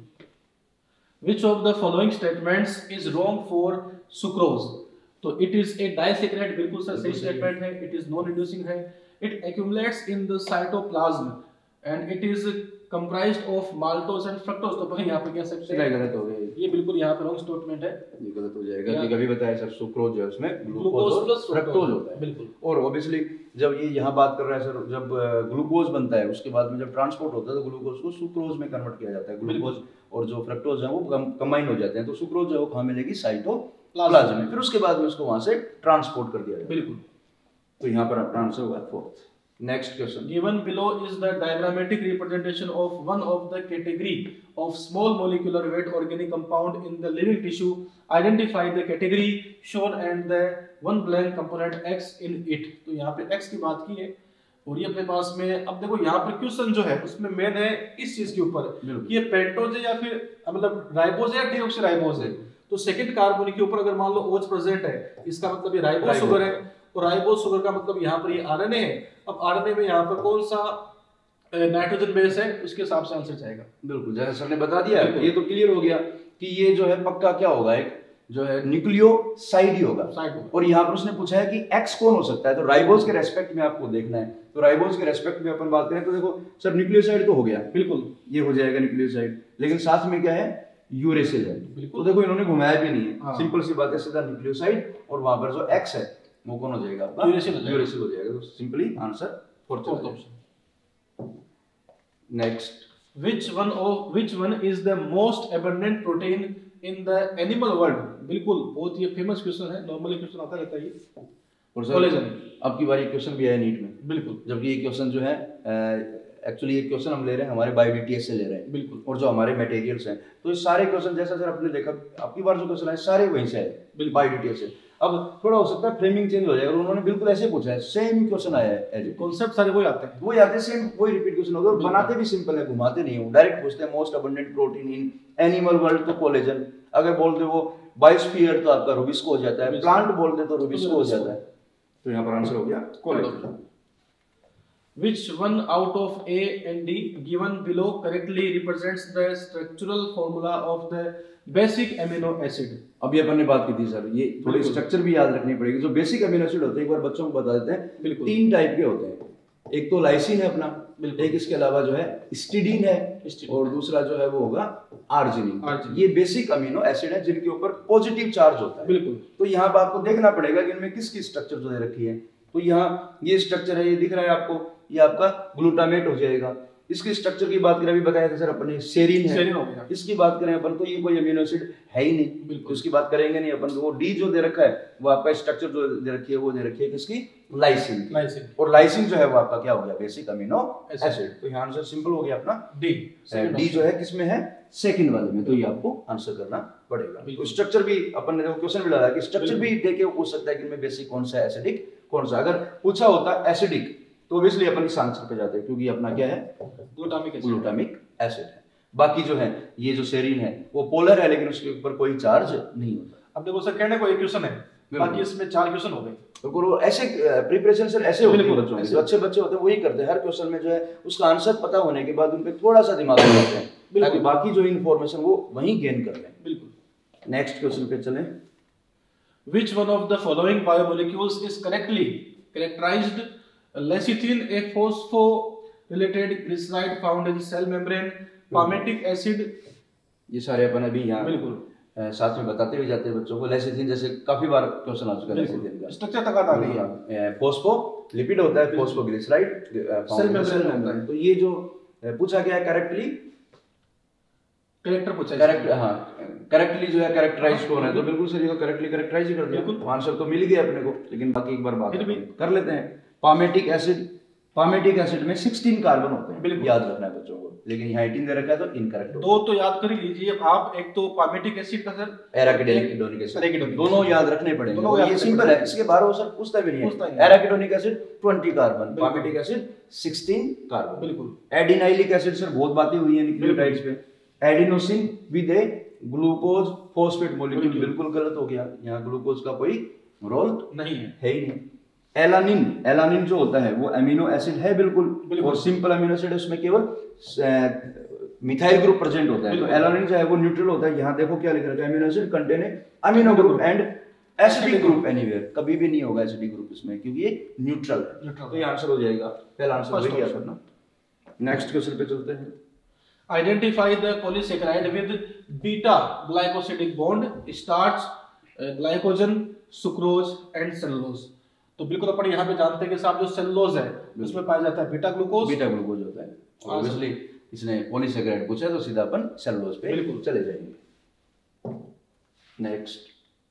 Which of the following statements is wrong for sucrose? तो it is a disaccharide, बिल्कुल सर सही स्टेटमेंट है। It is non-reducing है। It accumulates in the cytoplasm and it is comprised of maltose and fructose। तो भाई यहाँ पे क्या सकते हैं, गलत हो गया ये, बिल्कुल यहाँ पे रॉन्ग स्टेटमेंट है, ये गलत हो जाएगा। ये कभी बताया सर सुक्रोज जो है उसमें ग्लूकोज प्लस फ्रक्टोज होता है, बिल्कुल। और ऑब्वियसली जब ये यहाँ बात कर रहा है सर, जब ग्लूकोज बनता है उसके बाद में जब ट्रांसपोर्ट होता है तो ग्लूकोज को सुक्रोज में कन्वर्ट किया जाता है। ग्लूकोज और जो फ्रक्टोज है वो कंबाइन हो जाते हैं, तो सुक्रोज जो है वो कहाँ मिलेगी, साइटोप्लाज्म में, फिर उसके बाद में उसको वहां से ट्रांसपोर्ट कर दिया जाएगा, बिल्कुल। तो यहाँ पर आपका आंसर होगा fourth. Next question. Given below is the diagrammatic representation of one of the category of small molecular weight organic compound in the living tissue. Identify the category shown and the one blank component X in it. तो यहाँ पे X की बात की है और ये अपने पास में, अब देखो यहाँ पर क्वेश्चन जो है उसमें मेन है इस चीज के ऊपर कि ये पेंटोज है या फिर मतलब राइबोज है या डीऑक्सीराइबोज है। तो सेकंड कार्बन के ऊपर अगर मान लो OH प्रेजेंट है, इसका मतलब ये राइबोज शुगर है, और राइबोज शुगर का मतलब यहाँ पर ये आरएनए है। अब आरएनए में यहाँ पर कौन सा नाइट्रोजन बेस है, उसके हिसाब से आंसर जाएगा। बिल्कुल, जैसे सर ने बता दिया, ये तो क्लियर हो गया कि ये जो है पक्का क्या होगा, एक जो है न्यूक्लियोसाइड ही होगा। और यहाँ पर उसने पूछा है कि एक्स कौन हो सकता है, तो राइबोज के रेस्पेक्ट में आपको देखना है। तो राइबोज के रेस्पेक्ट में अपन बात करें तो देखो सर न्यूक्लियोसाइड तो हो गया, बिल्कुल ये हो जाएगा न्यूक्लियोसाइड, लेकिन साथ में क्या है, यूरेसिल है। तो देखो इन्होंने घुमाया भी नहीं है, हाँ। सिंपल सी बात है, सीधा न्यूक्लियोसाइड और वहां पर जो एक्स है वो कौन हो जाएगा, आपका यूरेसिल हो जाएगा। तो simply answer fourth option. Next, which one of which one is the most abundant protein in the animal world? बिल्कुल बहुत ये फेमस क्वेश्चन है, नॉर्मली क्वेश्चन आता रहता है ये। और सर अब की बार ये क्वेश्चन भी आया नीट में, बिल्कुल, जबकि ये क्वेश्चन जो है एक्चुअली ये क्वेश्चन हम ले रहे हैं हमारे बायोडीटीएस से ले रहे हैं, बिल्कुल, और जो हमारे मटेरियल्स हैं, तो ये सारे क्वेश्चन जैसा सर आपने देखा आपकी बार जो क्वेश्चन है सारे वहीं से है, बायोडीटीएस से। अब थोड़ा हो सकता है फ्रेमिंग चेंज हो जाएगा, और उन्होंने बिल्कुल ऐसे पूछा है, सेम क्वेश्चन आया है, कॉन्सेप्ट सारे वही आते हैं, वही आते हैं, सेम वही रिपीट क्वेश्चन होगा, और बनाते भी सिंपल है, घुमाते नहीं हो, डायरेक्ट पूछते हैं most abundant protein in animal world, तो कोलेजन। अगर बोल दे वो बायोस्फीयर तो आपका रुबिस्को हो जाता है, प्लांट बोल दे तो रुबिस्को हो जाता है, तो यहाँ पर आंसर हो गया collagen. Which one out of A and D given below correctly represents the structural formula of the basic amino acid? अभी अपन ने बात की थी सर, ये थोड़ी स्ट्रक्चर भी याद रखनी पड़ेगी। जो बेसिक अमीनो एसिड होते हैं एक बार बच्चों को बता देते हैं, तीन टाइप के होते हैं, एक तो लाइसिन है अपना, एक इसके अलावा जो है स्टिडीन है, और दूसरा जो है वो होगा आर्जिनिन। ये बेसिक अमीनो एसिड है जिनके ऊपर पॉजिटिव चार्ज होता है, बिल्कुल। तो यहाँ पर आपको देखना पड़ेगा कि इनमें किसकी स्ट्रक्चर जो दे रखी है, तो यहाँ ये स्ट्रक्चर है, ये दिख रहा है आपको, ये आपका ग्लूटामेट हो जाएगा। इसकी स्ट्रक्चर की बात करें, अभी बताया था सर अपन ने सेरीन है, हो गया। इसकी बात करें अपन तो ये कोई अमीनो एसिड है ही नहीं, बिल्कुल, उसकी बात करेंगे नहीं अपन। तो वो डी जो दे रखा है वो आपका स्ट्रक्चर जो दे रखी है वो दे रखी है किसकी, लाइसिन, लाइसिन। और लाइसिन जो है वो आपका क्या हो गया, बेसिक अमीनो एसिड। तो यहाँ आंसर सिंपल हो गया अपना डी। डी जो है किसमें है, सेकंड वाले में, तो ये आपको आंसर करना पड़ेगा। तो स्ट्रक्चर भी अपन ने क्वेश्चन भी डाला कि स्ट्रक्चर भी देके पूछ सकता है कि इनमें बेसिक कौन सा, एसिडिक कौन सा। अगर पूछा होता एसिडिक तो ऑब्वियसली अपन इस आंसर पे जाते हैं, क्योंकि अपना क्या है, ग्लूटामिक एसिड, ग्लूटामिक एसिड है। बाकी जो है ये जो सेरीन है वो पोलर है, लेकिन उसके ऊपर कोई चार्ज नहीं होता। अब देखो सर कहने को एक क्वेश्चन है बाकी इसमें चार क्वेश्चन हो गए। तो ऐसे प्रिपरेशन सर ऐसे होती है बच्चों की, जो अच्छे बच्चे होते हैं वही करते हैं, हर क्वेश्चन में जो है उसका आंसर पता होने के बाद उन पे थोड़ा सा दिमाग लगाते हैं ताकि बाकी जो इन्फॉर्मेशन वो वहीं गेन कर लें। बिल्कुल। नेक्स्ट क्वेश्चन पे चलें। Which one of the following biomolecules is correctly characterized? Lecithin, a phosphorylated glyceride found in cell membrane, palmitic acid। ये सारे अपन अभी यहाँ बिल्कुल साथ में बताते हुए जाते हैं बच्चों को। लेसिथिन जैसे काफी बार क्वेश्चन आ चुका है लेसिथिन का, स्ट्रक्चर तक आता है। फोस्फोलिपिड होता है, फोस्फोग्लिसराइड सेल मेम्ब्रेन होता है। तो ये जो पूछा गया है करेक्टली करेक्टर पूछा करेक्ट हाँ करेक्टली जो है कैरेक्टराइज कौन है, तो बिल्कुल सही, तो करेक्टली कैरेक्टराइज ही कर दिया, आंसर तो मिल ही गया अपने को। लेकिन बाकी एक बार बात कर लेते हैं। पामेटिक एसिड, पामेटिक एसिड में सोलह कार्बन होते हैं, याद रखना है बच्चों को, लेकिन यहाँ अठारह दे रखा है तो इनकरेक्ट। दो तो याद कर ही लीजिए आप, एक तो पामेटिक एसिड का सर, एराकिडोनिक एसिड, दोनों याद रखने पड़ेंगे। ये सिंपल है, इसके बारे में सर पूछता भी नहीं है। एराकिडोनिक एसिड बीस कार्बन, पामेटिक एसिड सोलह कार्बन। बिल्कुल। एडिनाइलिक एसिड सर बहुत बातें हुई है न्यूक्लियोटाइड्स पे। Adenosine with a glucose phosphate molecule, बिल्कुल गलत हो गया, यहाँ ग्लूकोज का कोई रोल नहीं है, है ही नहीं। एलानिन, एलानिन जो होता है वो अमीनो एसिड है बिल्कुल, बिल्कुल। और सिंपल अमीनो एसिड है, उसमें केवल मिथाइल ग्रुप प्रेजेंट होता है। तो एलानिन जो है वो न्यूट्रल होता है। यहाँ देखो क्या लिख रखा है, amino acid contain amino group and acidic group anywhere, कभी भी नहीं होगा एसिडिक ग्रुप इसमें क्योंकि ये न्यूट्रल है। तो ये आंसर हो जाएगा, पहला आंसर वही किया करना। नेक्स्ट क्वेश्चन पे चलते हैं। Identify the polysaccharide with beta glycosidic bond, starch, glycogen, sucrose and cellulose। तो बिल्कुल अपन यहाँ पे जानते हैं कि साहब जो सेलुलोज है उसमें पाया जाता है बीटा ग्लूकोज, बीटा ग्लूकोज होता है। ऑब्वियसली इसने पॉलीसैकेराइड पूछा तो सीधा अपन सेलुलोज पे बिल्कुल चले जाएंगे। Next.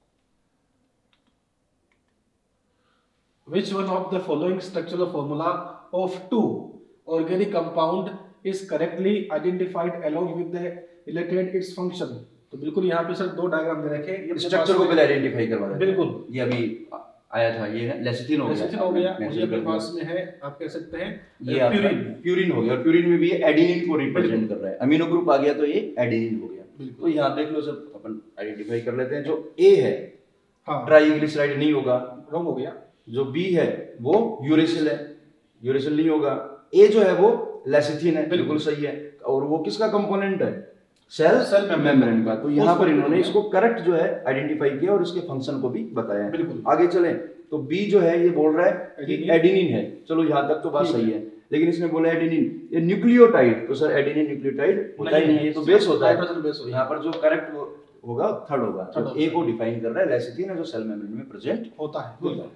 Which one of the following structural formula of two organic compound is correctly identified along with the related its function? तो बिल्कुल यहाँ पे सर दो डायग्राम दे रखे हैं, ये स्ट्रक्चर को पहले आइडेंटिफाई करवा दें। बिल्कुल, ये अभी आया था, ये है लेसिथिन हो गया, लेसिथिन हो गया, और ये अपने पास में है, आप कह सकते हैं ये प्यूरिन, प्यूरिन हो गया, और प्यूरिन में भी ये एडेनिन को रिप्रेजेंट कर रहा है। अमीनो ग्रुप आ गया तो ये एडेनिन हो गया। तो यहाँ देख लो सब अपन आइडेंटिफाई कर लेते हैं। जो ए है ट्राइग्लिसराइड नहीं होगा, रॉन्ग हो गया। जो बी है वो यूरेसिल है, यूरेसिल नहीं होगा। ए जो है वो लेसिथिन है, बिल्कुल सही है। और वो किसका कंपोनेंट है? सेल सेल मेम्ब्रेन का। तो यहाँ पर इन्होंने इसको करेक्ट जो है आइडेंटिफाई किया और इसके फंक्शन को भी बताया। बिल्कुल। आगे चले तो बी जो है ये बोल रहा है कि एडेनिन है, चलो यहाँ तक तो बात सही है, लेकिन इसने बोला एडेनिन, ये न्यूक्लियोटाइड, तो सर एडेनिन न्यूक्लियोटाइड होता ही नहीं है, ये तो बेस होता है। यहाँ पर जो करेक्ट होगा थर्ड होगा, तो ए को डिफाइन कर रहा है, लेसिथिन है जो सेल मेम्ब्रेन में प्रेजेंट होता है।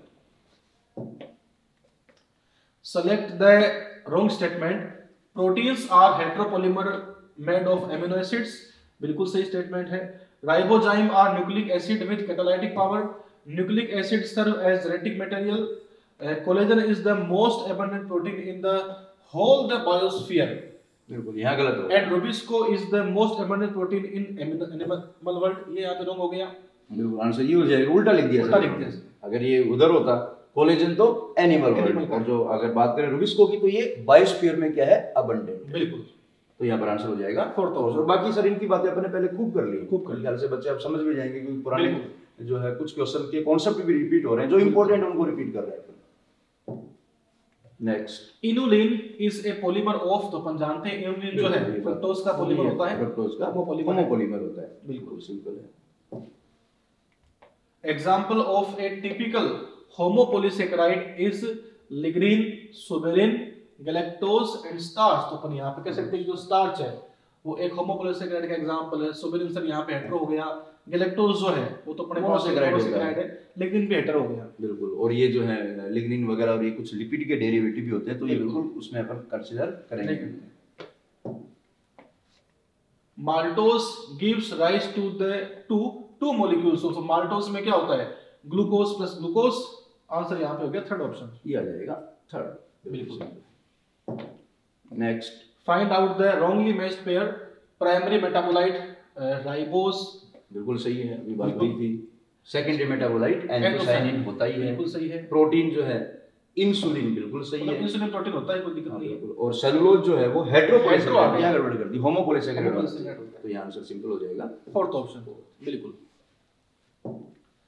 Select the wrong statement. Proteins are heteropolymer made of amino acids. बिल्कुल सही स्टेटमेंट है। Ribozyme are nucleic acid with catalytic power. Nucleic acids serve as genetic material. Uh, collagen is the most abundant protein in the whole the biosphere. बिल्कुल यहाँ गलत हो। And Rubisco is the most abundant protein in animal world. ये यहाँ पे wrong हो गया। बिल्कुल आंसर ये हो जाएगा, उल्टा लिख दिया। उल्टा लिख दिया। अगर ये उधर होता कोलेजन तो एनिमल वर्ल्ड, और जो अगर बात करें रुबिस्को की तो ये बायोस्फीयर में क्या है? अबंडेंट। बिल्कुल। तो यहाँ पर आंसर हो जाएगा फोर्थ ऑप्शन। बाकी सर इनकी बातें अपने पहले खूब कर ली, खूब कर ख्याल से बच्चे अब समझ भी जाएंगे क्योंकि पुराने जो है कुछ क्वेश्चन के कॉन्सेप्ट भी रिपीट हो रहे हैं, जो इंपॉर्टेंट है उनको रिपीट कर रहे हैं। Next. Inulin is a polymer of, तो अपन जानते हैं इनुलिन जो है फ्रक्टोज का पॉलीमर होता है, फ्रक्टोज का होमोपॉलीमर होता है। बिल्कुल सिंपल है। Example of a typical homopolysaccharide is lignin, suberin, galactose and starch. तो अपन यहाँ पे कह सकते हैं जो स्टार्च है वो एक होमोपॉलीसैकेराइड का एग्जांपल है। सुबेरिन सर यहाँ पे हेटेरो हो गया, गैलेक्टोज जो है वो तो अपने मोनोसैकेराइड है, लिग्निन भी हेटेरो हो गया। बिल्कुल। और ये जो है लिग्निन वगैरह और ये कुछ लिपिड के डेरिवेटिव भी होते हैं, तो ये बिल्कुल उसमें अपन कंसीडर करेंगे। Maltose gives rise to the two two molecules. तो माल्टोज में क्या होता है? Glucose plus glucose. आंसर यहाँ पे हो गया थर्ड ऑप्शन, ये आ जाएगा थर्ड। बिल्कुल। नेक्स्ट। Find out the wrongly matched pair primary metabolite ribose. बिल्कुल सही है, अभी बात हुई थी। सेकेंडरी मेटाबोलाइट एंथोसायनिन होता ही है, बिल्कुल सही है। प्रोटीन जो है इंसुलिन, बिल्कुल सही है, इंसुलिन प्रोटीन होता है, कोई दिक्कत नहीं है। और सेलुलोज जो है वो हेटेरोपॉलीसैकेराइड, यहाँ गड़बड़ कर दी, होमोपॉलीसैकेराइड होता है। तो ये आंसर सिंपल हो जाएगा फोर्थ ऑप्शन। बिल्कुल।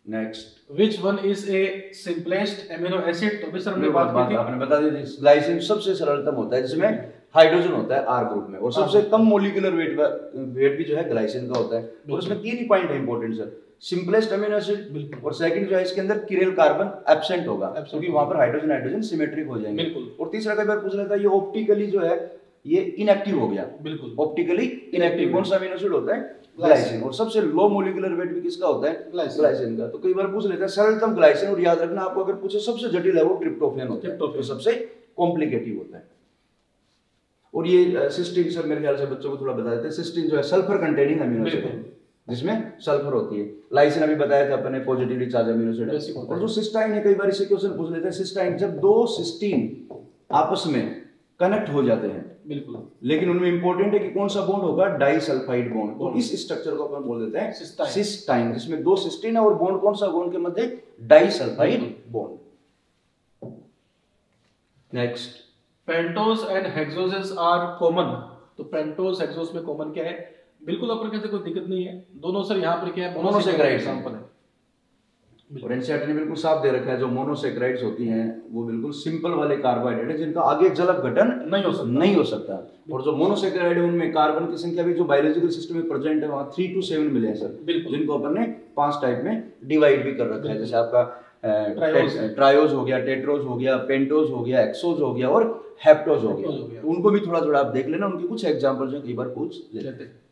Next, which one is a simplest amino acid? तो भी सर हमने बात की थी, आपने बता दी थी ग्लाइसिन सबसे सरलतम होता है जिसमें हाइड्रोजन होता है आर ग्रुप में, और सबसे कम मोलिकुलर वेट वेट भी जो है ग्लाइसिन का होता है। और इसमें तीन ही पॉइंट है important sir, simplest amino acid, और सेकंड जो है इसके अंदर किरेल कार्बन एब्सेंट होगा क्योंकि वहां पर हाइड्रोजन हाइड्रोजन सिमेट्रिक हो जाएंगे। और तीसरा कई बार पूछ लेता है ये ऑप्टिकली जो है ये इनएक्टिव हो गया, बिल्कुल ऑप्टिकली इनएक्टिव। कौन सा अमीनो एसिड होता है? ग्लाइसिन। और सबसे लो मोलिकुलर वेट भी किसका होता है? ग्लाइसिन का। तो कई बार पूछ लेता है सरलतम ग्लाइसिन, और याद रखना आपको अगर पूछे सबसे जटिल है वो ट्रिप्टोफैन होता है, तो सबसे कॉम्प्लिकेटिव होता है। और ये सिस्टीन सर मेरे ख्याल से बच्चों को थोड़ा बता देते हैं, सिस्टीन जो है सल्फर कंटेनिंग अमीनो एसिड है जिसमें सल्फर होती है। लाइसिन अभी बताया था अपने पॉजिटिवली चार्ज अमीनो एसिड है। और जो सिस्टाइन है कई बार इसे क्वेश्चन पूछ लेते हैं, सिस्टाइन जब दो सिस्टीन आपस में कनेक्ट हो जाते हैं, बिल्कुल, लेकिन उनमें इंपॉर्टेंट है कि कौन सा बॉन्ड होगा? Disulphide bond. तो इस स्ट्रक्चर को अपन बोल देते हैं सिस्टाइन, जिसमें दो सिस्टीन है और बॉन्ड कौन सा बॉन्ड के मध्य? Disulphide bond. Next, pentose and hexoses are common. तो पेंटोज हेक्सोस में कॉमन क्या है? बिल्कुल अपन कहते कोई दिक्कत नहीं है, दोनों सर यहाँ पर क्या है? मोनोसेक्राइड एग्जांपल है। और एनसीईआरटी ने बिल्कुल साफ दे रखा है जो मोनोसेक्राइड्स होती हैं वो बिल्कुल सिंपल वाले कार्बोहाइड्रेट है जिनका आगे जलक गठन नहीं हो सकता नहीं हो सकता और जो मोनोसेक्राइड है उनमें कार्बन की संख्या भी जो बायोलॉजिकल सिस्टम में प्रेजेंट है वहाँ थ्री टू सेवन मिले हैं सर, जिनको अपन ने पांच टाइप में डिवाइड भी कर रखा है। जैसे आपका ट्रायोज हो गया, टेट्रोज हो गया, पेंटोज हो गया, एक्सोज हो गया और हेप्टोज हो गया। तो उनको भी थोड़ा थोड़ा आप देख लेना, उनके कुछ एग्जाम्पल जो कई बार पूछ लेते हैं।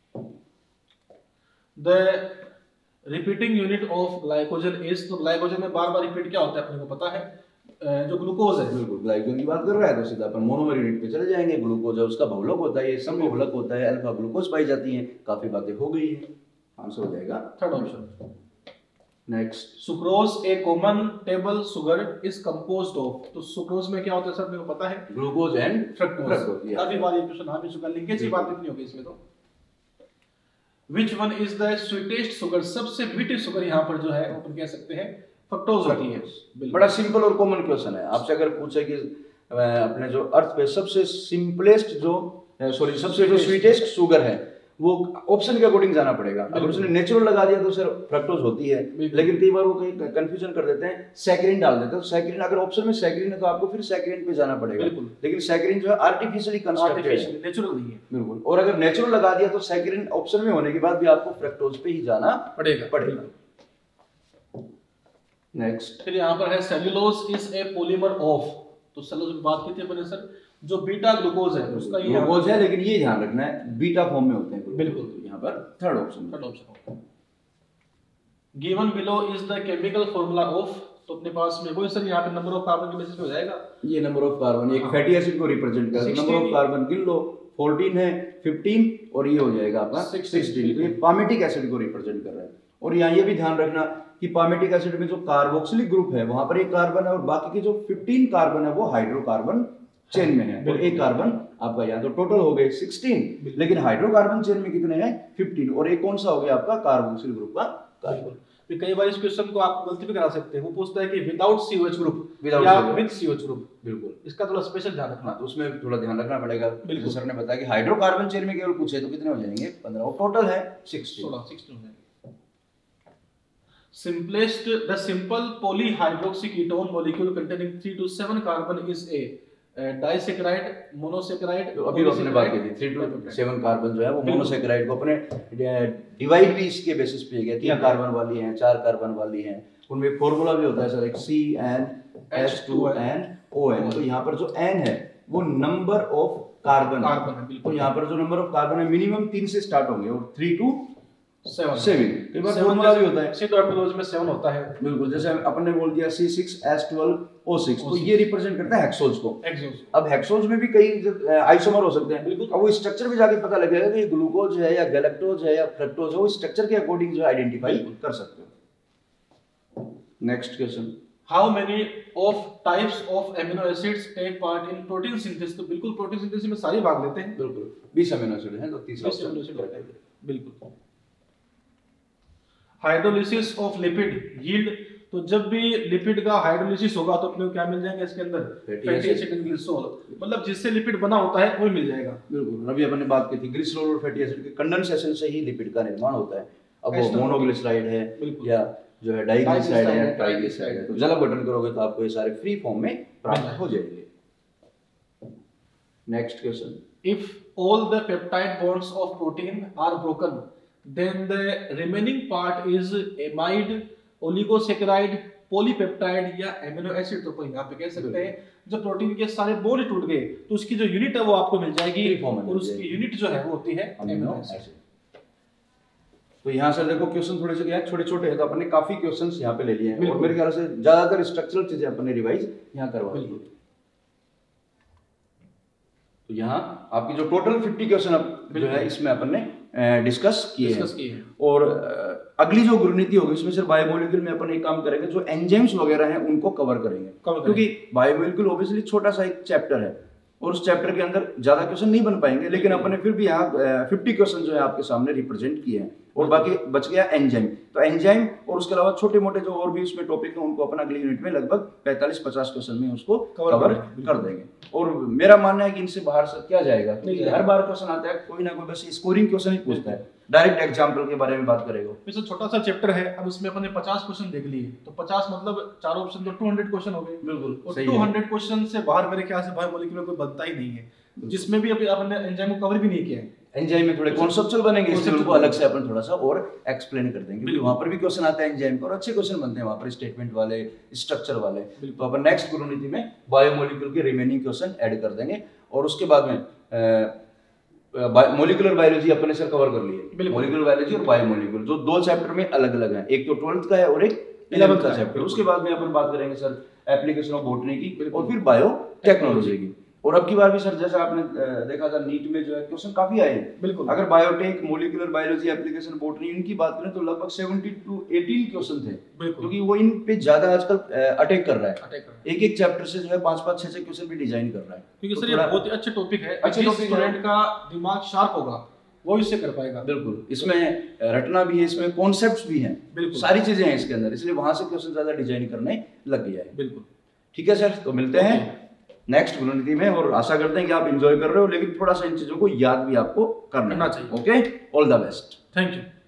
Repeating unit of glycogen is, तो ग्लाइकोजन में बार बार रिपीट क्या होता है अपने को पता है? जो ग्लूकोज है, बिल्कुल ग्लाइकोजन की बात कर रहा है तो सीधा अपन मोनोमर यूनिट पे चले जाएंगे। ग्लूकोज है उसका बहुलक होता है, ये समबहुलक होता है, अल्फा ग्लूकोज पाई जाती है। काफी बातें हो गई है, आंसर हो जाएगा third option. Next, sucrose a common table sugar is composed of. तो सुक्रोज में क्या होता है सर मेरे को पता है? Glucose and fructose. काफी बार ये क्वेश्चन आ भी चुका, लिंकेज की बात इतनी होगी इसमें। तो Which one is the sweetest sugar? सबसे मीठी शुगर यहाँ पर जो है अपन कह सकते हैं फ्रक्टोज होती है। बड़ा सिंपल और कॉमन क्वेश्चन है। आपसे अगर पूछे कि अपने जो अर्थ पे सबसे सिंपलेस्ट जो सॉरी सबसे जो स्वीटेस्ट शुगर है वो ऑप्शन के अकॉर्डिंग जाना पड़ेगा। अगर उसने नेचुरल लगा दिया तो सर फ्रक्टोज होती है, लेकिन कई बार वो कहीं कंफ्यूजन कर देते हैं, सैकरिन डाल देते हैं। तो सैकरिन अगर ऑप्शन में सैकरिन है तो आपको फिर सैकरिन पे जाना पड़ेगा, लेकिन सैकरिन जो है आर्टिफिशियली कंस्ट्रक्टेड है, नेचुरल नहीं है बिल्कुल। और अगर नेचुरल लगा दिया तो सैकरिन ऑप्शन में होने के बाद भी आपको फ्रक्टोज पे ही जाना पड़ेगा पड़ेगा नेक्स्ट, फिर यहाँ पर है cellulose is a polymer of. तो सेल्यूलोज की बात की थी अपने सर, जो बीटा ग्लूकोज है उसका ये ग्लूकोज है, लेकिन ये ध्यान रखना है बीटा फॉर्म में होते हैं बिल्कुल। तो यहाँ पर third option third option given below is the chemical formula of. तो अपने पास में वो सर यहाँ पे नंबर ऑफ कार्बन के बेसिस पे हो जाएगा। ये नंबर ऑफ कार्बन एक फैटी एसिड को रिप्रेजेंट करता है, नंबर ऑफ कार्बन गिन लो फोर्टीन है, फिफ्टीन और ये हो जाएगा आपका सिक्सटीन। तो ये पामेटिक एसिड को रिप्रेजेंट कर रहा है। और यहाँ ये भी ध्यान रखना कि पामेटिक एसिड में जो कार्बोक्सिलिक ग्रुप है वहां पर एक कार्बन है और बाकी के जो फिफ्टीन कार्बन है वो हाइड्रोकार्बन चेन में है, तो एक कार्बन आपका यहाँ तो टोटल हो गए सिक्सटीन, लेकिन हाइड्रोकार्बन चेन में कितने हैं? फिफ्टीन। और एक कौन सा हो गया आपका? कार्बोक्सिल ग्रुप का कार्बन। कई बार इस क्वेश्चन को आप गलती भी करा सकते हैं, वो पूछता है कि विदाउट सीओएच ग्रुप या विद सीओएच ग्रुप। बिल्कुल, इसका थोड़ा स्पेशल ध्यान रखना, तो उसमें थोड़ा ध्यान रखना पड़ेगा। बिल्कुल, सर ने बताया कि हाइड्रोकार्बन चेन में केवल पूछे तो कितने हो जाएंगे? पंद्रह और टोटल है सिक्सटीन सोलह सिक्सटीन हो जाएंगे। Simplest, the simple polyhydroxy ketone molecule containing three to seven carbon is a disaccharide, monosaccharide. तो अभी आपने बात की थी थ्री टू सेवन कार्बन जो है वो मोनोसेकेराइड को अपने डिवाइड भी इसके बेसिस पे किया, तीन कार्बन वाली हैं, चार कार्बन वाली हैं, उनमें फॉर्मूला भी होता है सर, एक C N H two N O N. तो यहाँ पर जो एन है वो नंबर ऑफ कार्बन है, तो यहाँ पर जो नंबर ऑफ कार्बन है मिनिमम तीन से स्टार्ट होंगे और थ्री टू सेवन सेवन कई बार फॉर्मूला भी होता है, सीटोएप्टिलोज में सेवन होता है बिल्कुल। जैसे अपन ने बोल दिया C six H twelve O six, तो ये रिप्रेजेंट करता है हेक्सोज को। अब हेक्सोज में भी कई आइसोमर हो सकते हैं बिल्कुल। अब वो स्ट्रक्चर भी जाके पता लगेगा कि ग्लूकोज है या गैलेक्टोज है या फ्रक्टोज है, वो स्ट्रक्चर के अकॉर्डिंग जो आइडेंटिफाई कर सकते हो। Next question, how many of types of amino acids take part in protein synthesis. तो बिल्कुल प्रोटीन सिंथेसिस में सारे भाग लेते हैं बिल्कुल, बीस अमीनो एसिड हैं, तो तीसरा अमीनो एसिड होता है बिल्कुल। Hydrolysis of lipid yield. तो जब भी लिपिड का हाइड्रोलिसिस होगा तो अपने को क्या मिल जाएगा इसके अंदर? फैटी एसिड एंड ग्लिसरॉल, मतलब जिससे लिपिड बना होता है वो मिल जाएगा बिल्कुल। अभी अपन ने बात की थी ग्लिसरॉल और फैटी एसिड के कंडेंसेशन से ही लिपिड का निर्माण होता है। अब वो मोनोग्लिसराइड है या जो है डाइग्लिसराइड है, ट्राइग्लिसराइड है। तो जल अपघटन करोगे तो आपको ये सारे फ्री फॉर्म में प्राप्त हो जाएंगे। Next question, if all the peptide bonds of protein are broken then the remaining part is amide, oligosaccharide, polypeptide या एमिनो एसिड। तो यहाँ पे कह सकते हैं जब प्रोटीन के सारे बॉन्ड टूट गए तो उसकी जो यूनिट है वो आपको मिल जाएगी और उसकी यूनिट जो है वो होती है एमिनो एसिड। तो यहाँ से देखो क्वेश्चन थोड़े से क्या है, छोटे छोटे हैं, तो अपने काफी क्वेश्चंस यहाँ पे ले लिए हैं और मेरे ख्याल से ज्यादातर स्ट्रक्चरल चीजें अपने रिवाइज यहाँ करवा ली। तो यहाँ आपकी जो टोटल फिफ्टी क्वेश्चन जो है इसमें अपन ने डिस्कस किए हैं। और अगली जो गुरुनीति होगी उसमें सिर्फ बायोमोलिक्यूल में अपन एक काम करेंगे, जो एंजाइम्स वगैरह हैं उनको कवर करेंगे, क्योंकि बायोमोलिक्यूल ऑब्वियसली छोटा सा एक चैप्टर है और उस चैप्टर के अंदर ज्यादा क्वेश्चन नहीं बन पाएंगे, लेकिन अपन ने फिर भी यहाँ फिफ्टी क्वेश्चन जो है आपके सामने रिप्रेजेंट किए हैं और बाकी बच गया एंजाइम। तो एंजाइम और उसके अलावा छोटे मोटे जो और भी उसमें टॉपिक है उनको अपन अगली यूनिट में लगभग पैंतालीस पचास क्वेश्चन में उसको कवर कर देंगे। और मेरा मानना है कि इनसे बाहर से क्या जाएगा, हर बार क्वेश्चन आता है कोई ना कोई बस स्कोरिंग क्वेश्चन ही पूछता है, डायरेक्ट एग्जाम्पल के बारे में बात करेगा। वैसे छोटा सा चैप्टर है, अब इसमें अपन ने पचास क्वेश्चन देख लिए तो पचास मतलब चार ऑप्शन तो दो सौ क्वेश्चन हो गए। बिल्कुल, और दो सौ क्वेश्चन से बाहर मेरे ख्याल से बायोमोलिक्यूल कोई बनता ही नहीं है, जिसमें भी अभी आपने एंजाइम को कवर भी नहीं किया है। एंजाइम में थोड़े कॉन्सेप्चुअल बनेंगे, इसलिए उनको अलग से अपन थोड़ा सा और एक्सप्लेन कर देंगे। वहां पर भी क्वेश्चन आता है एंजाइम पर, अच्छे क्वेश्चन बनते हैं वहां पर, स्टेटमेंट वाले, स्ट्रक्चर वाले। तो अपन नेक्स्ट गुरुनीति में बायोमोलिक्यूल के रिमेनिंग क्वेश्चन ऐड कर देंगे और उसके बाद में मोलिकुलर बायोलॉजी अपने से कवर कर लिए। मोलिकुलर बायोलॉजी और बायोमोलिक्यूल जो दो चैप्टर में अलग अलग है, एक तो ट्वेल्थ का है और एक इलेवेंथ का चैप्टर। उसके बाद में अपन बात करेंगे सर एप्लीकेशन ऑफ बॉटनी की और फिर बायो टेक्नोलॉजी की। और अब की बार भी सर जैसा आपने देखा था नीट में जो है क्वेश्चन काफी आए हैं। बिल्कुल, अगर biotech, molecular biology, application botany इनकी बात करें तो लगभग सत्रह टू अठारह क्वेश्चन थे, क्योंकि वो इन पे ज्यादा आजकल अटैक कर रहा है। एक एक चैप्टर से जो है पांच पांच छह छह क्वेश्चन भी डिजाइन कर रहा है, क्योंकि सर ये बहुत ही अच्छे टॉपिक है। अच्छे टॉपिक, स्टूडेंट का दिमाग शार्प होगा वो इससे कर पाएगा। बिल्कुल, इसमें रटना भी है, इसमें कॉन्सेप्ट्स भी हैं, सारी चीजें हैं इसके अंदर, इसलिए वहां से क्वेश्चन ज्यादा डिजाइन करने लग गया है। बिल्कुल ठीक है सर, तो मिलते हैं नेक्स्ट गुरुनीति में और आशा करते हैं कि आप एंजॉय कर रहे हो, लेकिन थोड़ा सा इन चीजों को याद भी आपको करना चाहिए। Okay, all the best, thank you.